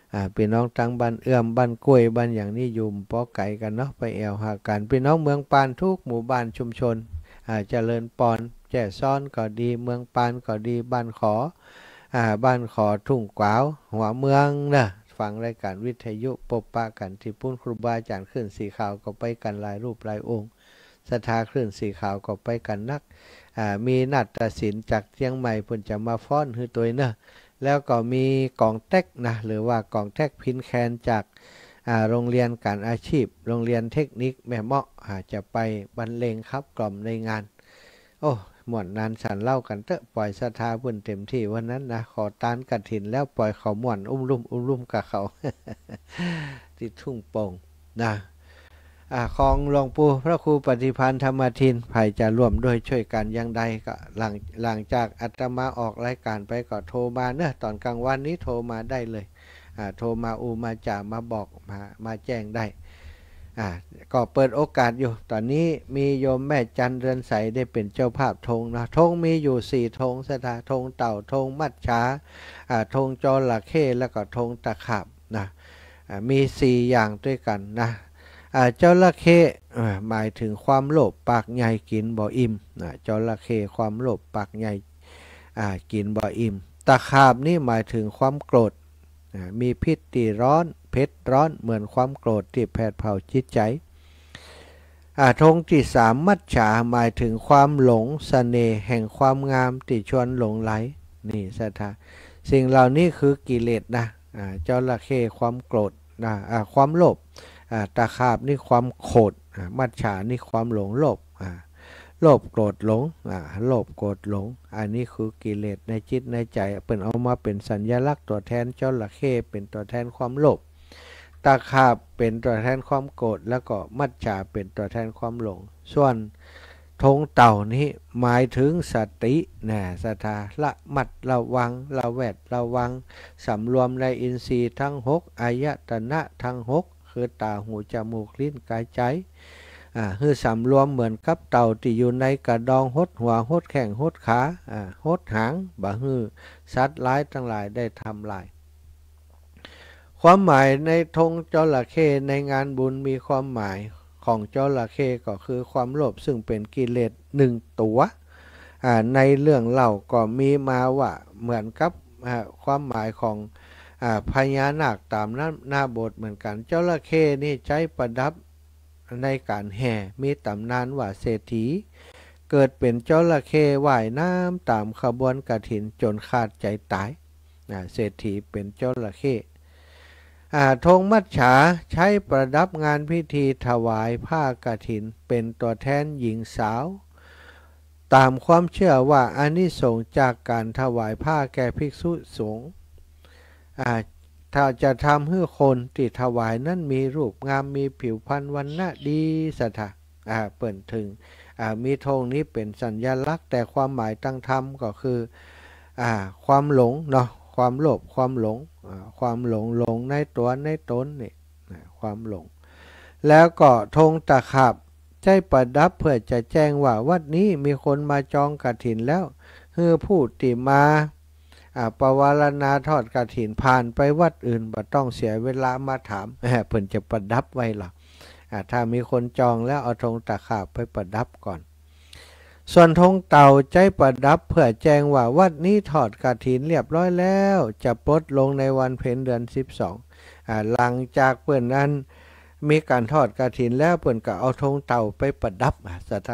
อ่าพี่น้องตั้งบ้านเอื้อมบ้านกล้วยบ้านอย่างนี้อยู่ปอไก่กันเนาะไปแอวหากันพี่น้องเมืองปานทุกหมู่บ้านชุมชนอ่าเจริญปอนแจ่ซ้อนก็ดีเมืองปานก็ดีบ้านขออ่าบ้านขอทุ่งกวาวหัวเมืองเด้อฟังรายการวิทยุปบปะกันที่ปุ้นครูบาอาจารย์ขึ้นสีขาวก็ไปกันหลายรูปหลายองค์ศรัทธาคลื่นสีขาวก็ไปกันนักอ่ามีนัดตัดสินจากเชียงใหม่เพิ่นจะมาฟ้อนคือตัวเนอะแล้วก็มีกองเต็กนะหรือว่ากองเต็กพินแคนจากโรงเรียนการอาชีพโรงเรียนเทคนิคแม่เมาะจะไปบรรเลงครับกล่อมในงานโอ้หมวดนานฉันเล่ากันเตอะปล่อยศรัทธาเพิ่นเต็มที่วันนั้นนะขอตานกฐินแล้วปล่อยเขาหม่วนอุ้มลุ่มอุ้มลุ่มกับเขา ที่ทุ่งโป่งนะของหลวงปู่พระครูปฏิพันธ์ธรรมทินไผ่จะร่วมด้วยช่วยกันยังใดก็หลังหลังจากอาตมาออกรายการไปก็โทรมาเนอะตอนกลางวันนี้โทรมาได้เลยโทรมาอูมาจ่ามาบอกมามาแจ้งได้ก็เปิดโอกาสอยู่ตอนนี้มีโยมแม่จันเรือนใสได้เป็นเจ้าภาพธงนะธงมีอยู่สี่ธงสถาธงเต่าธงมัดช้าธงจระเข้แล้วก็ธงตะขาบนะมีสี่อย่างด้วยกันนะจระเข้หมายถึงความโลภปากใหญ่กินบ่อิ่มจระเข้ความโลภปากใหญ่กินบ่อิ่มตะขาบนี่หมายถึงความโกรธมีพิษที่ร้อนเผ็ดร้อนเหมือนความโกรธที่แผดเผาจิตใจธงที่สามมัจฉาหมายถึงความหลงเสน่ห์แห่งความงามที่ชวนหลงไหลนี่สัทธาสิ่งเหล่านี้คือกิเลสนะจระเข้ความโกรธนะความโลภตะขาบนี่ความโกรธมัจฉานี่ความหลงโลภโลภโกรธหลงโลภโกรธหลงอันนี้คือกิเลสในจิตในใจเป็นเอามาเป็นสัญลักษณ์ตัวแทนจระเข้เป็นตัวแทนความโลภตะขาบเป็นตัวแทนความโกรธแล้วก็มัจฉาเป็นตัวแทนความหลงส่วนธงเต่านี้หมายถึงสตินะศรัทธาละมัดระวังระแวดระวังสำรวมในอินทรีย์ทั้งหกอายตนะทั้งหกคือตาหูจมูกลิ้นกายใจอ่าคือสำรวมเหมือนกับเต่าที่อยู่ในกระดองหดหัวหดแข้งหดขาอ่าหดหางบ่ฮือสัตว์ร้ายทั้งหลายได้ทำลายความหมายในธงจระเข้ในงานบุญมีความหมายของจระเข้ก็คือความโลภซึ่งเป็นกิเลสหนึ่งตัวอ่าในเรื่องเล่าก็มีมาว่าเหมือนกับอ่าความหมายของอ่าพญานาคตามหน้าหน้าบทเหมือนกันจระเข้นี่ใช้ประดับในการแห่มีตำนานว่าเศรษฐีเกิดเป็นจระเข้ว่ายน้ำตามขบวนกฐินจนขาดใจตายเศรษฐีเป็นจระเข้ธงมัจฉาใช้ประดับงานพิธีถวายผ้ากฐินเป็นตัวแทนหญิงสาวตามความเชื่อว่าอานิสงส์จากการถวายผ้าแก่ภิกษุสงฆ์ถ้าจะทำให้คนที่ถวายนั้นมีรูปงามมีผิวพรรณวรรณะดีสัทธาเปิ่นถึงมีธงนี้เป็นสัญลักษณ์แต่ความหมายตั้งธรรมก็คือความหลงเนาะความโลภความหลงความหลงหลงในตัวในตนนี่ความหลงแล้วก็ธงตะขาบใช้ประดับเพื่อจะแจ้งว่าวัดนี้มีคนมาจองกฐินแล้วคือผู้ที่มาปวารณาทอดกฐินผ่านไปวัดอื่นบ่ต้องเสียเวลามาถามเพิ่นจะประดับไว้หรอถ้ามีคนจองแล้วเอาธงตะขาบไปประดับก่อนส่วนธงเต่าใช้ประดับเพื่อแจ้งว่าวัดนี้ทอดกฐินเรียบร้อยแล้วจะปลดลงในวันเพ็ญเดือนสิบสองหลังจากเพิ่นนั้นมีการทอดกฐินแล้วเพิ่นก็เอาธงเต่าไปประดับสัทธา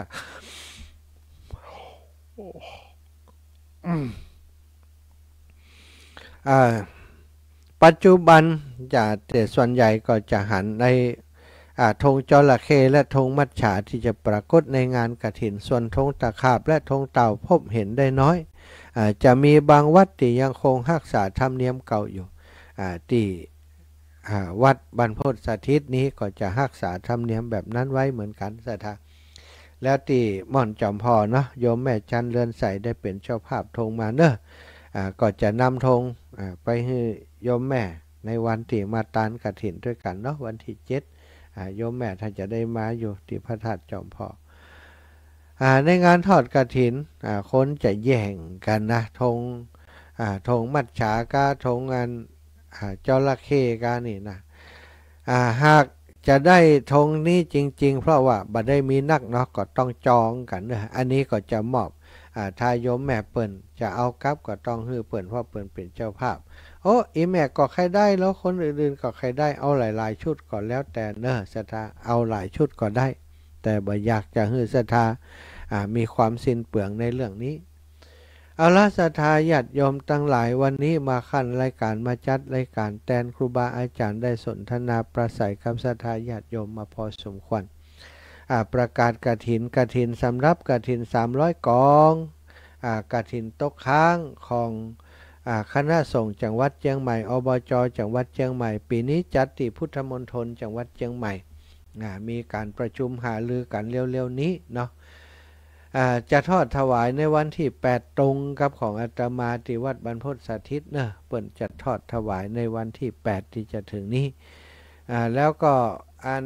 ปัจจุบันจะแต่ส่วนใหญ่ก็จะหันในธงจระเข้และธงมัจฉาที่จะปรากฏในงานกฐินส่วนธงตะขาบและธงเต่าพบเห็นได้น้อยจะมีบางวัดที่ยังคงรักษาธรรมเนียมเก่าอยู่ที่วัดบรรพตสถิตนี้ก็จะรักษาธรรมเนียมแบบนั้นไว้เหมือนกันสัทธาแล้วที่ม่อนจอมพอเนาะโยมแม่จันเรือนใสได้เป็นเจ้าภาพธงมาเนอะก็จะนำธงไปให้โยมแม่ในวันที่มาตานกฐินด้วยกันเนาะวันที่เจ็ดโยมแม่ท่านจะได้มาอยู่ที่พระธาตุจอมพอในงานทอดกฐินคนจะแย่งกันนะธงธงมัจฉากาธงงานจระเข้กันนี่นะหากจะได้ธงนี้จริงๆเพราะว่าบัดได้มีนักเนาะก็ต้องจองกันเนอะอันนี้ก็จะมอบถ้าโยมแม่เปิ่นจะเอากลับก็ต้องฮื้อเปิ่นเพราะเปิ่นเป็นเจ้าภาพโอ้อีแม่ก็ใครได้แล้วคนอื่นๆก็ใครได้เอาหลายๆชุดก่อนแล้วแต่เนอะศรัทธาเอาหลายชุดก็ได้แต่บ่อยากจะฮื้อศรัทธามีความสิ้นเปลืองในเรื่องนี้เอาละศรัทธาญาติโยมตั้งหลายวันนี้มาขั้นรายการมาจัดรายการแทนครูบาอาจารย์ได้สนทนาประสัยกับศรัทธาญาติโยมมาพอสมควรประกาศกฐินกฐินสำรับกฐินสามร้อยกองกฐินตกค้างของคณะสงฆ์จังหวัดเชียงใหม่อบจจังหวัดเชียงใหม่ปีนี้จัดที่พุทธมณฑลจังหวัดเชียงใหม่มีการประชุมหารือกันเร็วๆนี้เนาะจะทอดถวายในวันที่แปดตรงกับของอาตมาที่วัดบรรพตสาธิตเนอะเปิ่นจะทอดถวายในวันที่แปดที่จะถึงนี้แล้วก็อัน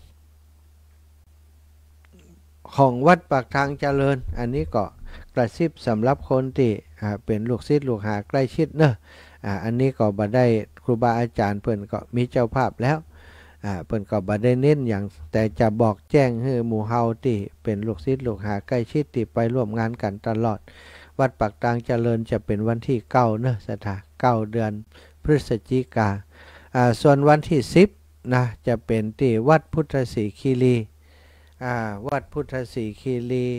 ของวัดปากทางเจริญอันนี้ก็กระซิบสำหรับคนที่เป็นลูกศิษย์ลูกหาใกล้ชิดเนอะอันนี้ก็บ่ได้ครูบาอาจารย์เปิ่นก็มีเจ้าภาพแล้วเปิ่นก็บ่ได้เน้นอย่างแต่จะบอกแจ้งให้หมู่เฮาที่เป็นลูกศิษย์ลูกหาใกล้ชิดที่ไปร่วมงานกันตลอดวัดปากทางเจริญจะเป็นวันที่เก้าเนอะศรัทธาเก้าเดือนพฤศจิกาส่วนวันที่สิบนะจะเป็นที่วัดพุทธศรีคีรีวัดพุทธศรีคีรี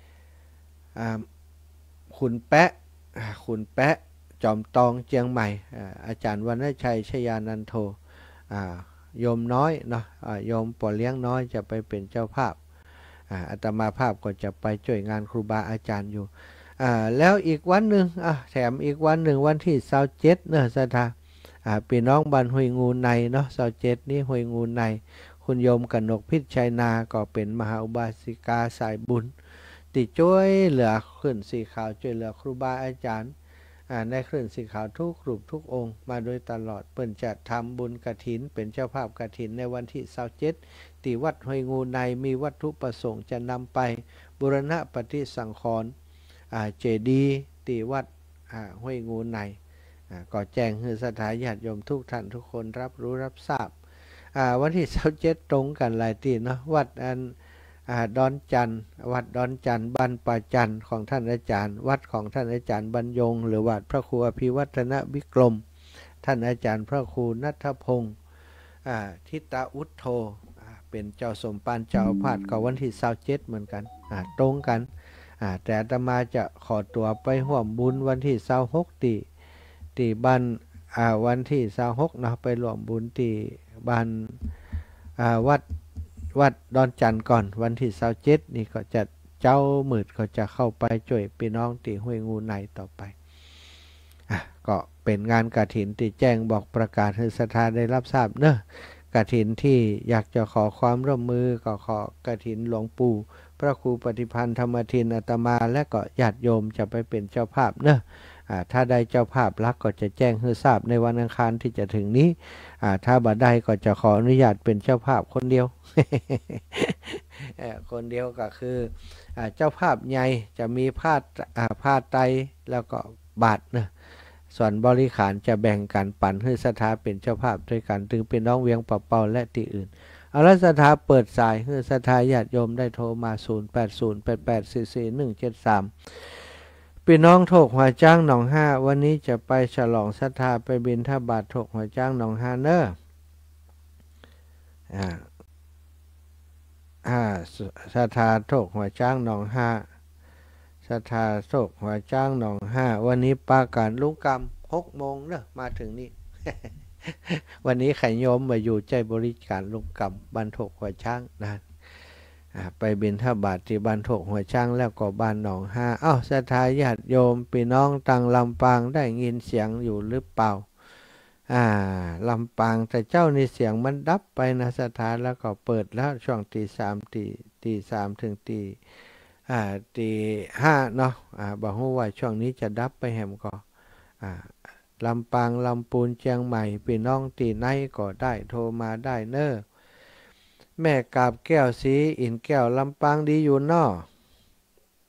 ขุนแปะขุนแปะจอมตองเจียงใหม่อาจารย์วรรณชัยชยานันโทโยมน้อยเนาะโยมป่อเลี้ยงน้อยจะไปเป็นเจ้าภาพอาตมาภาพก็จะไปช่วยงานครูบาอาจารย์อยู่แล้วอีกวันหนึ่งแถมอีกวันหนึ่งวันที่ยี่สิบเจ็ดเนอะศรัทธาพี่น้องบ้านห้วยงูในเนาะยี่สิบเจ็ดนี้ห้วยงูในคุณโยมกนกพิชชัยนาก็เป็นมหาอุบาสิกาสายบุญติช่วยเหลือขึ้นสีขาวช่วยเหลือครูบาอาจารย์ในคลื่นสีขาวทุกรูปทุกองค์มาโดยตลอดเปิ่นจะทำบุญกฐินเป็นเจ้าภาพกฐินในวันที่ยี่สิบเจ็ดที่วัดห้วยงูในมีวัตถุประสงค์จะนำไปบูรณะปฏิสังขรณ์เจดีย์ที่วัดห้วยงูในก็แจ้งให้ศรัทธาญาติโยมทุกท่านทุกคนรับรู้รับทราบวันที่ยี่สิบเจ็ดตรงกันหลายที่เนาะวัดอันดอนจันทร์วัดดอนจันทร์บ้านป่าจันทร์ของท่านอาจารย์วัดของท่านอาจารย์บรรยงหรือวัดพระครูอภิวัฒนวิกรมท่านอาจารย์พระครูณัฐพงศ์ทิตาอุทโธเป็นเจ้าสมภารเจ้าอาวาสก็วันที่ยี่สิบเจ็ดเหมือนกันตรงกันแต่อาตมาจะขอตัวไปร่วมบุญวันที่ยี่สิบหกที่ที่บ้านวันที่ยี่สิบหกนะไปร่วมบุญที่บ้านวัดวัดดอนจันทร์ก่อนวันที่ยี่สิบเจ็ดนี่ก็จะเจ้ามืดก็จะเข้าไปช่วยพี่น้องที่ห้วยงูในต่อไปก็เป็นงานกฐินที่แจ้งบอกประกาศให้ศรัทธาได้รับทราบเนอะกฐินที่อยากจะขอความร่วมมือก็ขอกฐินหลวงปู่พระครูปฏิพันธ์ธรรมทินอาตมาและก็ญาติโยมจะไปเป็นเจ้าภาพเนอะถ้าได้เจ้าภาพรักก็จะแจ้งให้ทราบในวันอังคารที่จะถึงนี้ถ้าบ่ได้ก็จะขออนุญาตเป็นเจ้าภาพคนเดียว คนเดียวก็คือเจ้าภาพใหญ่จะมีผ้าผ้าไตรแล้วก็บาทนะส่วนบริขารจะแบ่งกันปั่นให้ศรัทธาเป็นเจ้าภาพด้วยกันถึงเป็นน้องเวียงปะเปาและที่อื่นเอาละศรัทธาเปิดสายให้ศรัทธาญาติโยมได้โทรมาศูนย์ แปด ศูนย์ แปด แปด สี่ สี่ หนึ่ง เจ็ด สามพี่น้องโถกหัวจ้างหนองห้าวันนี้จะไปฉลองศรัทธาไปบิณฑบาตโถกหัวจ้างหนองห้าเนอะอ่าอ่าศรัทธาโถกหัวจ้างหนองห้าศรัทธาโถกหัวจ้างหนองห้าวันนี้ปาการลุงกรรมหกโมงเนอะมาถึงนี่ วันนี้ไข่โยมมาอยู่ใจบริการลุงกรรมบ้านโถกหัวจ้างนะไปบิณฑบาตที่บ้านโถกหัวช้างแล้วก็บ้านหนองห้าอ้าวศรัทธาญาติโยมพี่น้องตังลำปางได้ยินเสียงอยู่หรือเปล่าอ่าลำปางแต่เจ้านี่เสียงมันดับไปนะศรัทธาแล้วก็เปิดแล้วช่วงตีสามตีตีสามถึงตีอ่าตีห้าเนาะอ่าบอกว่าช่วงนี้จะดับไปแหมก็อ่าลำปางลำปูนเชียงใหม่พี่น้องตีไหนก็ได้โทรมาได้เนอะแม่กาบแก้วสีอินแก้วลำปางดีอยู่นอดี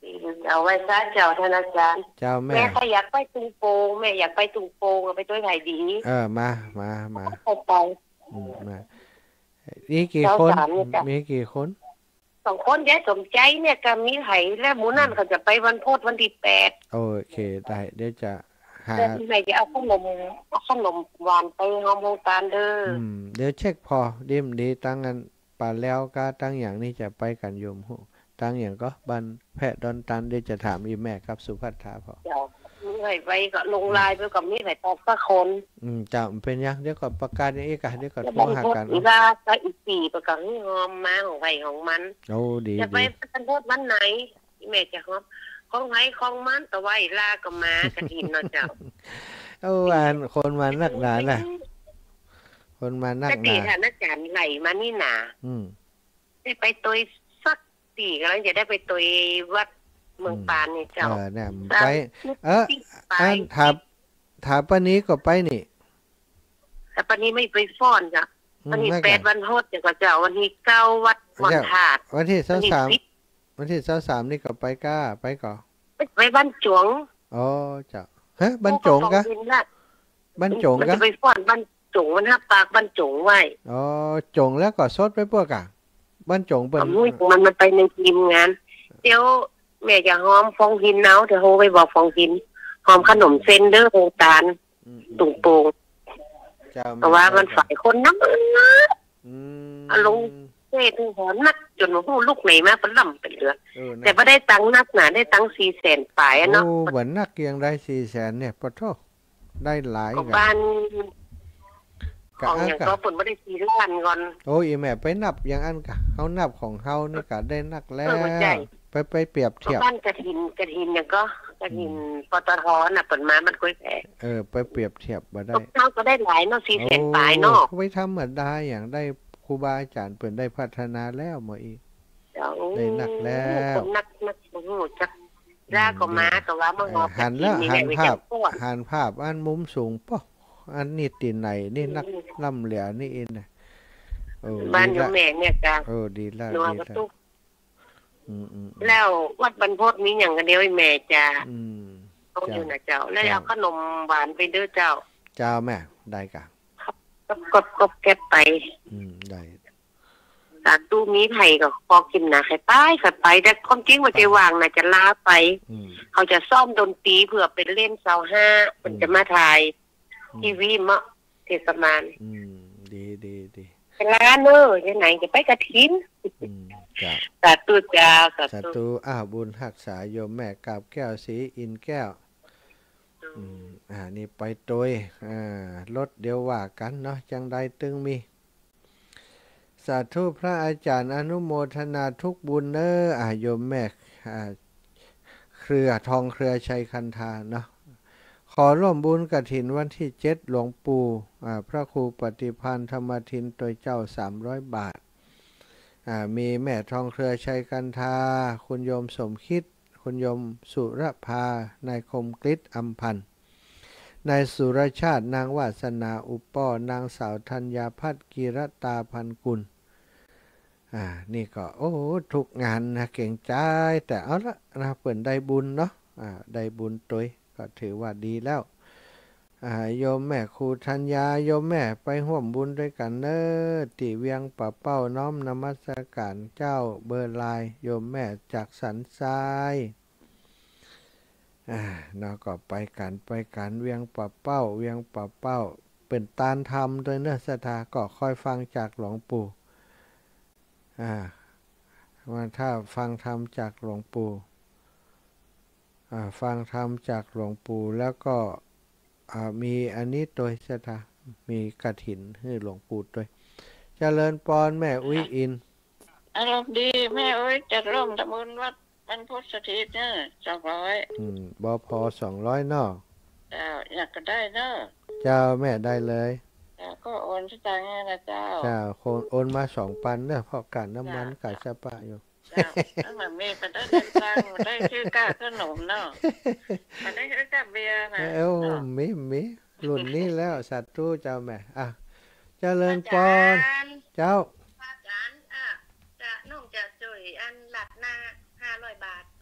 เอาไว้ซะเจ้าท่านอาจารย์เจ้าแม่แม่ถ้าอยากไปตุงโปงแม่อยากไปตุงโปงไปด้วยไผ่ดีเออมามามาไปไปมามีกี่คนมีกี่คนสองคนยายสมใจเนี่ยก็มีไผ่และหมูนั่นเขาจะไปวันพุธวันที่แปดโอเคได้เดี๋ยวจะหาแม่จะเอาขนมเอาขนมหวานไปหอมโฮตานเด้ออืมเดี๋ยวเช็คพอดิมดีตั้งกันป่าแล้วก็ตั้งอย่างนี้จะไปกันโยมหูตั้งอย่างก็บันแพะดอนตันเดี๋ยวจะถามอีแม่ครับสุภัทราพอเดี๋ยวไว้ไว้ก็ลงลายไปกับมีไผ่ตอกสักคนอืมจะเป็นยังเดี๋ยวก่อนประกาศนี้กันเดี๋ยวก่อนโทรหากันอีลาก็อีกสี่ประกาศให้หอมมาของไผ่ของมันโอ้ดีจะไปเป็นโทษวันไหนแม่จะหอมของไผ่ของมันแต่ว่าอีลาก็มากระถินเนาะเจ้าโอ้วันคนมานักหนาน่ะคนมานักหนาตีค่ะนักการไหลมานี่หนาอืมได้ไปตัวสักสี่กำลังจะได้ไปตัววัดเมืองปานนี่เจ้าเออเนี่ยไปเอออันถามถามปานี้ก็ไปนี่แต่ปานี้ไม่ไปฟ้อนจ้ะวันที่แปดวันโหดเจ้าวันที่เก้าวัดวันธาตุวันที่สามสามวันที่สามสามนี่ก็ไปก้าไปก่อไปบ้านจวงอ๋อเจ้าฮะบ้านจงกะบ้านจงกะไปฟ้อนบ้านจงมันฮับปากบ้านจงไว้อ๋อจงแล้วก็ซดไปพวกอ่ะบ้านจงเปิ้นมันมันไปในทีมงานเดี๋ยวแม่จะหอมฟองหินเนาเดี๋ยวโทรไปบอกฟองหินหอมขนมเส้นเด้อโฮตานตุ่งโป่งแต่ว่ามันฝ่ายคนน้ำนะอารมณ์เท่ถึงหอนักจนว่าผู้ลูกไหนมาเป็นลำเป็นเรือแต่ไม่ได้ตังนักหนาได้ตังสี่แสนปลายเนาะโอ้เหมือนนักเกียงได้สี่แสนเนี่ยปะโทได้หลายกันบ้านของอย่างก็ผลไม่ได้สี่ทุกวันก่อนโอ้ยแม่ไปนับอย่างอันกะเขานับของเขานี่กะได้นักแล้วไปไปเปรียบเทียบบ้านกระถินกระถินเนี่ยก็กระถินปตทน่ะเปิดมามันก้อยแผลเออไปเปรียบเทียบมาได้เขาก็ได้หลายเนาะสี่แสนปลายเนาะเขาไปทำเหมือนได้อย่างได้ครูบาอาจารย์เปิดได้พัฒนาแล้วหมออีได้นักแล้วนักนักโอ้โหจักร่าก็มาแต่ว่ามันหันแล้วหันภาพหันภาพอันมุมสูงป่ะอันนี้ตีไหนนี่นักล่ำเหลือนี่เองนะบ้านอยู่แม่เนี่ยจ้ะโอ้ดีแล้วดีแล้วแล้ววัดบรรพตมีอย่างกันเดียวแม่จ้ะต้องอยู่นะเจ้าแล้วเอาขนมหวานไปเด้อเจ้าเจ้าแม่ได้กะก็ก็ก็เก็บไปอืมได้สาตู้มีไผ่ก็พอกินนะไข่ป้ายไข่ไปแต่ความจริงว่าใจวางนะจะลาไปเขาจะซ่อมดนตรีเพื่อเป็นเล่นเสาห้ามันจะมาถ่ายทีวีมะเทศบาลอืมดีดีดีร้านเนอร์ยังไงจะไปกระถินสาธุจ้าสาธุอ้าวบุญรักษาโยมแม่กาบแก้วสีอินแก้วอืมอ่านี่ไปโดยอ่ารถเดียวว่ากันเนาะจังใดตึงมีสาธุพระอาจารย์อนุโมทนาทุกบุญเนออ่าโยมแม่อ่าเครือทองเครือชัยคันธาเนาะขอร่วมบุญกฐินวันที่เจ็ดหลวงปู่อ่าพระครูปฏิภาณธรรมทินโดยเจ้าสามร้อยบาทอ่ามีแม่ทองเครือชัยคันธาคุณโยมสมคิดคุณโยมสุรภานายคมกฤษอัมพันธ์นายสุรชาตินางวาสนาอุปป้อนางสาวธัญญาพัฒน์กีรตาพันกุลอ่านี่ก็โอ้ทุกงานนะเก่งใจแต่เอาละนะเปิ่นได้บุญเนาะอ่าได้บุญตัวก็ถือว่าดีแล้วอ่าโยมแม่ครูธัญญาโยมแม่ไปร่วมบุญด้วยกันเนอติเวียงป่าเป้าน้อมนมัสการเจ้าเบอร์ลายโยมแม่จากสันทรายอ่าเนาะก็ไปกันไปกันเวียงป่าเป้าเวียงป่าเป้าเป็นตานธรรมโดยเนื้อศรัทธาก็ค่อยฟังจากหลวงปู่อ่าว่าถ้าฟังธรรมจากหลวงปู่อ่าฟังธรรมจากหลวงปู่แล้วก็อ่ามีอันนี้โดยศรัทธามีกฐินให้หลวงปู่ด้วยเจริญพรแม่อุ้ยอินอารมณ์ดีแม่อุ้ยจะร่วมทำบุญวัดบรรพตสถิตเนี่ยสองร้อยอืมบพสองร้อยเนาะเจ้าอยากก็ได้เนาะเจ้าแม่ได้เลยเจ้าก็โอนสตางค์ให้นะเจ้าเจ้าโอนมาสองพันเนี่ยเพราะการน้ำมันกาสปะอยู่เจ้าแล้วมันมีไปได้ตังค์ได้ชื่อก้าขนมเนาะมันได้ชื่อก้าเบียร์นะเอ้ามีมีรุ่นนี้แล้วสัตว์ตู้เจ้าแม่อ่ะเจริญพรเจ้าอาจารย์อ่ะจะน้องจะจุ๋ยอันหลัดหน้าห้าร้อยบาท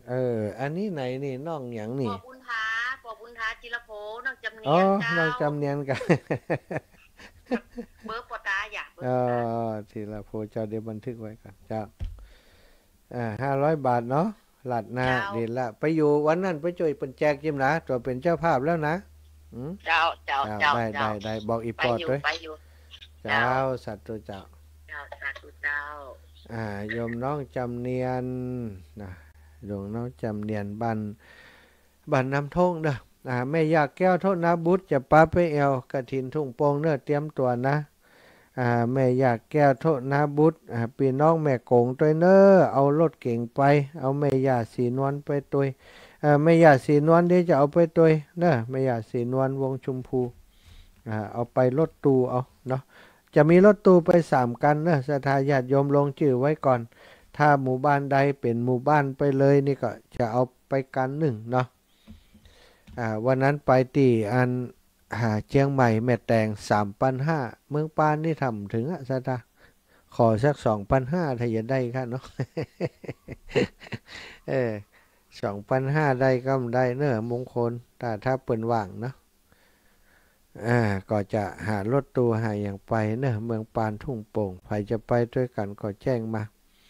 เอออันนี้ไหนนี่น้องหยังนี่ปอบุญทาปอบุญทาจิรโพน้องจำเนีอ๋อยนเจ้าน้องจำเนียนกันเบอร์ปอตาอย่าเบอร์เอปอตาอทีละโพเจ้าเดี๋ยวบันทึกไว้ก่อนเจ้าอ่าห้าร้อยบาทเนาะหลัดนาเดีละไปอยู่วันนั้นไปช่วยเป็นแจกยิ้มนะตัวเป็นเจ้าภาพแล้วนะเจ้าเจ้าเจ้าได้ได้ได้บอกอีปอดด้วยเจ้าสัตว์ตัวเจ้าเจ้าสาธุเจ้าอ่าโยมน้องจำเนียนนะโยมน้องจำเนียนบันบันน้ำท่งเด้ออ่าแม่ยาแก้วโทษนะบุตรจะป้าไปเอวกระถินทุ่งโป่งเนื้อเตรียมตัวนะอ่าแม่ยาแก้วโทษนะบุตรอ่าพี่น้องแม่กงตัวเน้อเอารถเก่งไปเอาแม่ยาสีนวลไปตัวอ่าแม่ยาสีนวลเดี๋ยวจะเอาไปตัวเน้อแม่ยาสีนวลวงชมพูอ่าเอาไปรถตู้เอาเนาะจะมีรถตู้ไปสามกันเนอะศรัทธาญาติโยมลงชื่อไว้ก่อนถ้าหมู่บ้านใดเป็นหมู่บ้านไปเลยนี่ก็จะเอาไปกันหนึ่งเนาะอ่าวันนั้นไปตีอันหาเชียงใหม่แม่แตงสามพันห้าเมืองปานนี่ทำถึงอะศรัทธาขอสักสองพันห้าถ้าจะได้ค่ะเนาะ เออสองพันห้าได้ก็ได้เนอะมงคลแต่ถ้าเปิ่นว่างเนาะอ่าก็จะหารถตู้หาอย่างไปเนอะเมืองปานทุ่งโป่งใครจะไปด้วยกันก็แจ้งมา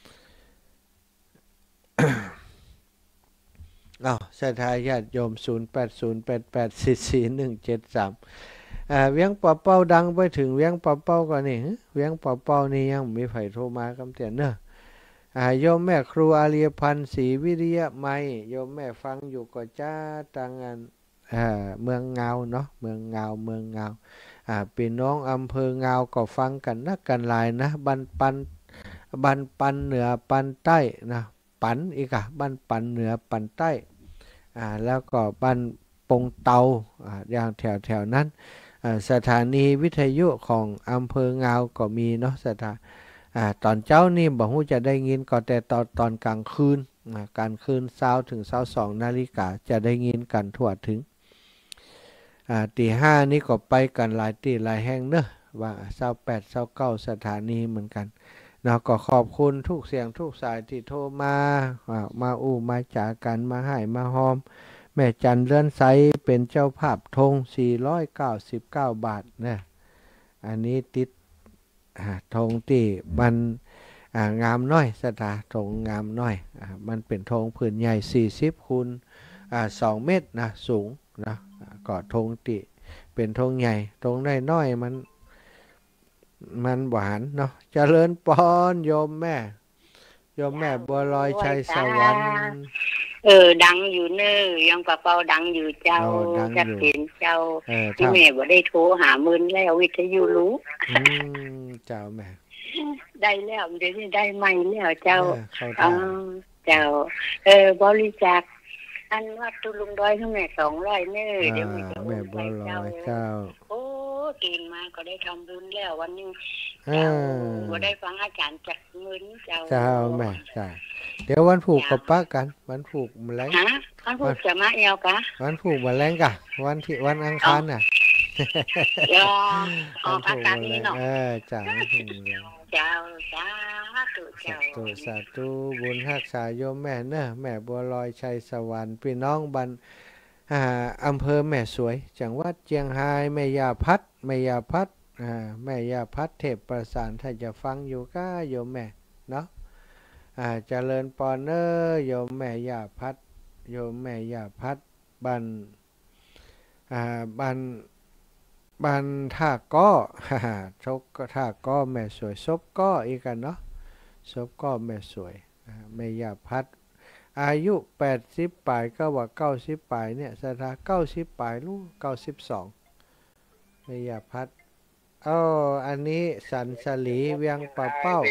อ้าวศรัทธาญาติโยมศูนย์ แปด ศูนย์ แปด แปด สี่ สี่ หนึ่ง เจ็ด สามอ่าเวียงป่าเป้าดังไปถึงเวียงป่าเป้าก่อนนี่เวียงป่าเป้านี่ยังมีไผโทรมากำเตือนเนอะอ่าโยมแม่ครูอาเรียพันธ์ศรีวิริยะไมยโยมแม่ฟังอยู่ก็จ้าตังอันอ่าเมืองเงาเนาะเมืองเงาเมืองเงาอ่าพี่น้องอำเภอเงาก็ฟังกันนักกันหลายนะบันปันบันปันเหนือปันใต้นะปันอีกอะบันปันเหนือปันใต้อ่าแล้วก็บันปงเตาอ่าอย่างแถวแถวนั้นอ่าสถานีวิทยุของอำเภอเงาก็มีเนาะสถาอ่าตอนเจ้านี่บอกว่าจะได้ยินก็แต่ตอนตอนกลางคืนอ่ากลางคืนเช้าถึงเช้าสองนาฬิกาจะได้ยินกันทั่วถึงอ่าตีห้านี่ก็ไปกันหลายตีหลายแห่งเนอะว่าเช้าแปดเช้าเก้าสถานีเหมือนกันเนาะก็ขอบคุณทุกเสียงทุกสายที่โทรมามาอู้มาจากกันมาให้มาหอมแม่จันเลื่อนไซเป็นเจ้าภาพธงสี่ร้อยเก้าสิบเก้าบาทนะอันนี้ติดธงที่มันงามน้อยสถาธงงามน้อยมันเป็นธงผืนใหญ่สี่สิบคูณสองเมตรนะสูงนะก็ธงติเป็นธงใหญ่ธงน้อยๆมันมันหวานเนาะเจริญปอนโยมแม่โยมแม่บัวลอยชัยสวรรค์เออดังอยู่เนอยังกระเป๋าดังอยู่เจ้าจะเป็นเจ้าที่แม่บ่ได้โทรหามึนแล้ววิทยุรู้อืมเจ้าแม่ได้แล้วเดี๋ยวนี้ได้ใหม่แล้วเจ้าอ๋อเจ้าเออบริจาคอันวัดตุลุงดอยทั้งแม่สองร้อยเนอเดี๋ยวแม่บัวลอยเจ้าโอ้ตื่นมาก็ได้ทำบุญแล้ววันนี้เจ้าก็ได้ฟังอาจารย์จักเงินเจ้าเจ้าแม่จ้าเดี๋ยววันผูกกับป้ากันวันผูกมาแล้งฮะวันผูกจะมาเอวกะวันผูกมาแล้งกะวันที่วันอังคารน่ะเจ้าออกอากาศนี้เนาะเออจ้าเจ้าสาธุเจ้าสาธุสาธุบุญรักษาโยมแม่เนอะแม่บัวลอยชัยสวรรค์พี่น้องบันอ่าอำเภอแม่สวยจังหวัดเชียงรายแม่ยาพัดแม่ยาพัดอ่าแม่ยาพัดเทพประสานถ้าจะฟังอยู่ก็โยมแม่เนาะอ่าเจริญปอนเนอร์โยมแม่ยาพัดโยมแม่ยาพัดบันอ่าบันบันท่าก้อฮ่าฮ่าชกก็ท่าก้อแม่สวยซบก้ออีกกันเนาะซบก้อแม่สวยแม่ยาพัดอายุแปดสิบปลายก็ว่าเก้าสิบปลายเนี่ยสถาเก้าสิบปลายลูกเก้าสิบสองแม่ยาพัดอ๋ออันนี้สันสลีเวียงป่าเป้า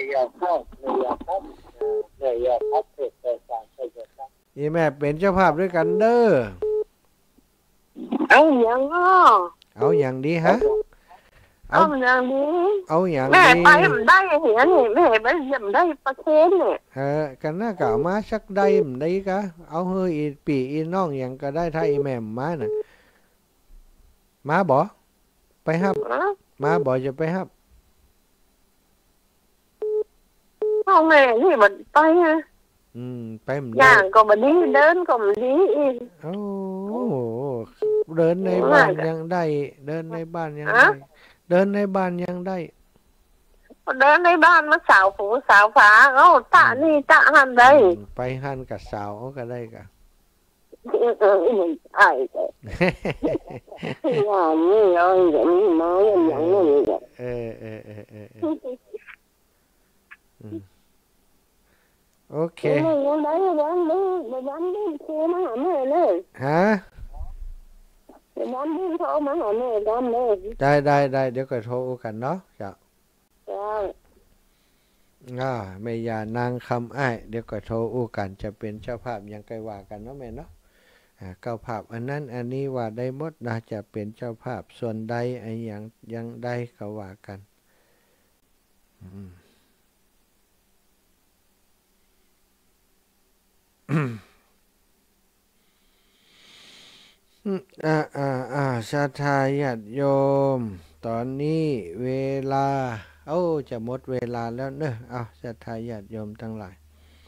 อีแม่เป็นเจ้าภาพด้วยกันเด้อเอาอย่างอ้อเอาอย่างดีฮะเอาอย่างดีเอาอย่างดีแม่ไปมันได้เห็นนี่แม่ไปย่ำได้ประเทศเนี่ยเออกันน่าเก่ามาสักได้มันได้กะเอาเฮยอีปีอีน้องอย่างก็ได้ถ้าอีแม่มาน่ะมาบ่ไปฮับมาบ่จะไปฮับเอาแม่นี่มันไปฮะอืมไปมันย่างก็บ่ดีเดินก็บ่ดีอีกโอ้เดินในบ้านยังได้เดินในบ้านยังได้เดินในบ้านยังได้เดินในบ้านมาสาวหูสาวฝาเอ้าตะนี่ตะหันได้ไปหันกับสาวก็ได้กะเออไอ้อย่างนี้เอาอย่างนี้มาอย่างนี้เออเออเออเออโอเคยังได้ยังได้ยังได้โทรมาหาแม่เลยฮะยังได้โทรมาหาแม่กันเลยได้ได้ได้เดี๋ยวก็โทรกันเนาะจ้ะอ่าแม่ยานางคำอ้ายเดี๋ยวก็โทรอู้กันจะเป็นเจ้าภาพยังไกลว่ากันเนาะแม่เนาะอ่าเจ้าภาพอันนั้นอันนี้ว่าได้หมดนะจะเป็นเจ้าภาพส่วนใดไอ้ยังยังได้ก็ว่ากันอืมอ่าอ่าอ่าศรัทธาญาติโยมตอนนี้เวลาโอ้จะหมดเวลาแล้วเนอะเอาศรัทธาญาติโยมทั้งหลาย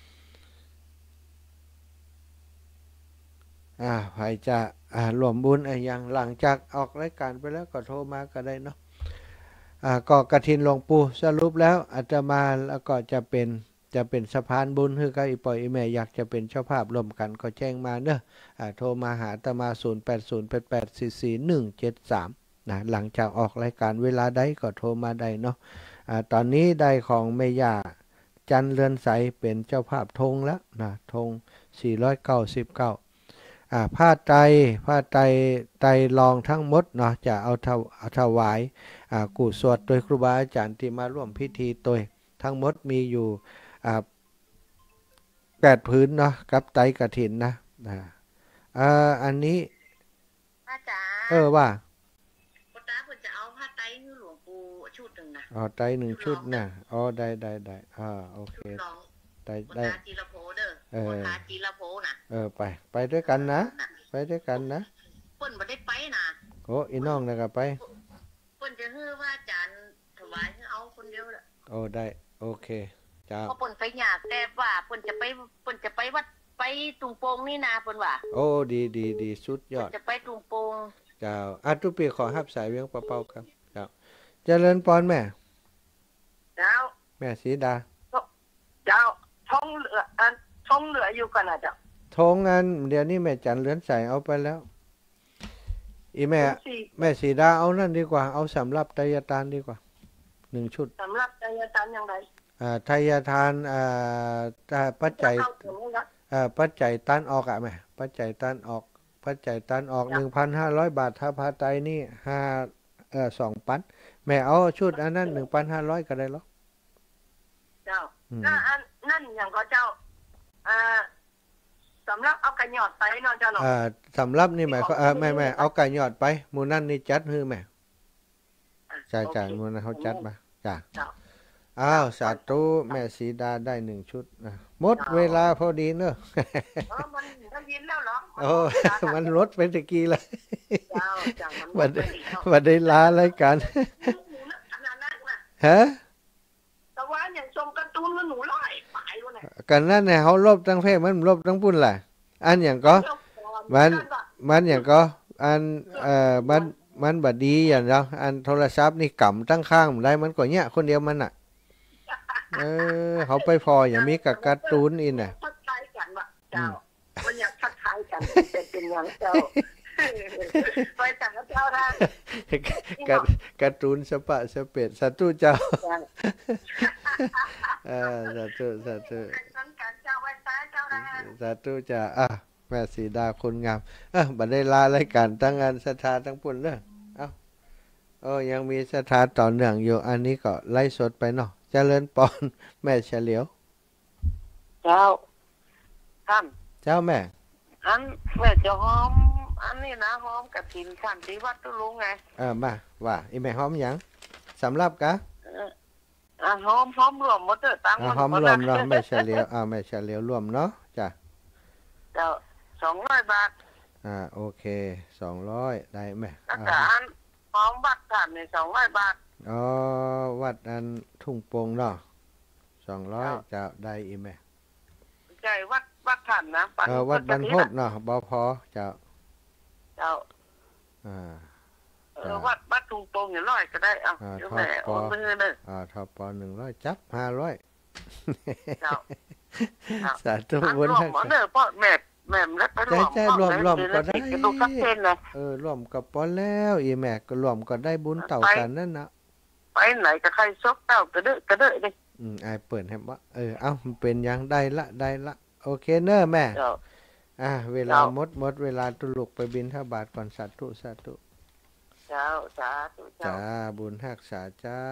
อ่าใครจะอ่ารวมบุญอะไรอย่างหลังจากออกรายการไปแล้วก็โทรมาก็ได้เนาะอ่าก็กฐินหลวงปู่สรุปแล้วอาตมาแล้วก็จะเป็นจะเป็นสะพานบุญคือกับอีปอยอีแม่อยากจะเป็นเจ้าภาพร่วมกันก็แจ้งมาเนอะอ่าโทรมาหาอาตมาศูนย์ แปด ศูนย์ แปด แปด สี่ สี่ หนึ่ง เจ็ด สามนะหลังจากออกรายการเวลาใดก็โทรมาได้เนาะอ่าตอนนี้ได้ของแม่ย่าจันเรือนใสเป็นเจ้าภาพธงแล้วนะธงสี่ร้อยเก้าสิบเก้าอ่าผ้าไตรผ้าไตรไตรรองทั้งหมดเนาะจะเอาถวายอ่ากูสวดโดยครูบาอาจารย์ที่มาร่วมพิธีโดยทั้งหมดมีอยู่อ่าแปดพื้นเนาะกับไตรกฐินนะนะอ่าอันนี้อาจารย์เออว่าพ่อตาเพิ่นจะเอาผ้าไตรให้หลวงปู่ชุดนึงนะอ๋อไตรหนึ่งชุดนะอ๋อได้ได้ได้อ่าโอเคได้ได้จีรโพเด้อเออจีรโพนะเออไปไปด้วยกันนะไปด้วยกันนะเพิ่นบ่ได้ไปนะโอ้อีน้องน่ะก็ไปเพิ่นจะฮือว่าอาจารย์ถวายให้เอาคนเดียวล่ะโอ้ได้โอเคจ้าเพราะเพิ่นไปยากแต่ว่าเพิ่นจะไปเพิ่นจะไปวัดไปตุงโปงนี่นาเพิ่นว่าโอ้ดีดีดีสุดยอดจะไปตุงโปงเจ้าอาตุปีขอรับสายเวียงเป่าๆครับเจ้าเจริญพรแม่เจ้าแม่ศรีดาเจ้าท้องเหลืออันท้องเหลืออยู่กันอ่ะเจ้าท้องอันเดี๋ยวนี้แม่จันเรือนใสเอาไปแล้วอีแม่แม่ศรีดาเอานั่นดีกว่าเอาสำรับไตรทานดีกว่าหนึ่งชุดสำรับไตรทานอย่างไรอ่าไตรทานอ่าปัจจัยอ่าปัจจัยตันออกอ่ะแม่ปัจจัยตันออกปัจจัยตันออก หนึ่งพันห้าร้อย บาทถ้าพาไตรนี่ห้าเอ่อสองปันแม่เอาชุดอันนั้น หนึ่งพันห้าร้อย ก็ได้หรอเจ้านั่นอันนั่นอย่างก็เจ้าอ่าสำรับเอาไก่หยอดไปเนาะเจ้าเนาะอ่าสำรับนี่หมายก็เออแม่ๆเอาไก่หยอดไปหมู่นั่นนี่จัดฮือแม่จ่ายๆหมู่นั้นเขาจัดมาจ้ะอ้าวสาธุแม่ศรีดาได้หนึ่งชุดนะหมดเวลาพอดีเนอะอ๋อมันมันยินแล้วเหรอโอ้มันลดไปตะกี้เลยบัดบัดได้ลารายการฮะแต่ว่าอย่างชมการ์ตูนแล้วหนูร้อยปลายluôn này กันนั่นเนี่ยเขาลบทั้งเพศมันลบทั้งปุ่นแหละอันอย่างก็มันมันอย่างก็อันเอ่อมันมันบัดดีอย่างเราอันโทรศัพท์นี่กำตั้งข้างได้มันก็เนี้ยคนเดียวมันอ่ะเออเขาไปพออย่างมีกับการ์ตูนอินน่ะทักทายกันว่ะเจ้ามันอยากทักทายกันเป็นเป็นอย่างเจ้าไปแต่งกับเจ้าท่านการ์ตูนสปะสเปดสัตว์เจ้าเออสัตว์สัตว์สัตว์จะอ่ะแม่ศรีดาคนงามอ่ะบัดได้ลารายการตั้งงานศรัทธาทั้งปุ่นเด้อเอ้าโอ้ยังมีศรัทธาต่อเนื่องอยู่อันนี้ก็ไล่สดไปเนาะเจริญปอนแม่เฉลียวเจ้าท่านเจ้าแม่อันแม่จะหอมอันนี้นะหอมกฐินขันติวัดตุลุงไงเออมาว่าอีแม่หอมหยังสำหรับกะอ่าหอมหอมรวมหมดเด้อตังหอมรวมเนาะแม่เฉลียวอ่าแม่เฉลียวรวมเนาะจ้ะเจ้าสองร้อยบาทอ่าโอเคสองร้อยได้แม่อาจารย์หอมวัดท่านนี่สองร้อยบาทอ๋อวัดอันทุ่งโป่งเนาะสองร้อยจะได้อีแม่ใช่ท่านนะเออวัดบรรพตเนาะบ่พอเจ้าเจ้าอ่าเออวัดวัดตุงโปงอย่างน้อยก็ได้เอาเดี๋ยวแม่โอนไปเด้ออ่าทปหนึ่งร้อยจับห้าร้อยเจ้าสาธุบุญทักษะเด้อพ่อแม่แม่แล้วไปรวมใช่ๆรวมๆก็ได้เออรวมก็พอแล้วอีแม่ก็รวมก็ได้บุญเต่ากันนั่นน่ะไปไหนก็ใครซกเต้ากระเด้อกระเด้อดิอืมไอ้เปิดให้ว่าเออเอ้ามันเป็นยังได้ละได้ละโอเคเนอะแม่อ่าเวลาหมดหมดเวลาตุลุกไปบิณฑบาตก่อนสาธุสาธุเจ้าสาธุเจ้าจ้าบุญรักษาเจ้า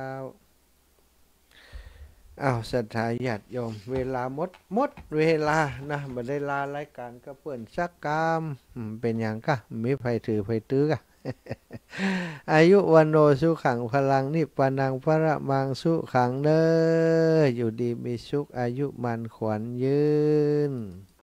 อ้าวศรัทธาญาติโยมเวลาหมดหมดเวลานะบ่ได้ลารายการก็เปิ้นสักกามเป็นหยังกะมีไผถือไผตื้อกะ อายุวันโนสุขังพลังนิพพานังพระมังสุขังเด้ออยู่ดีมีสุขอายุมันขวัญยืน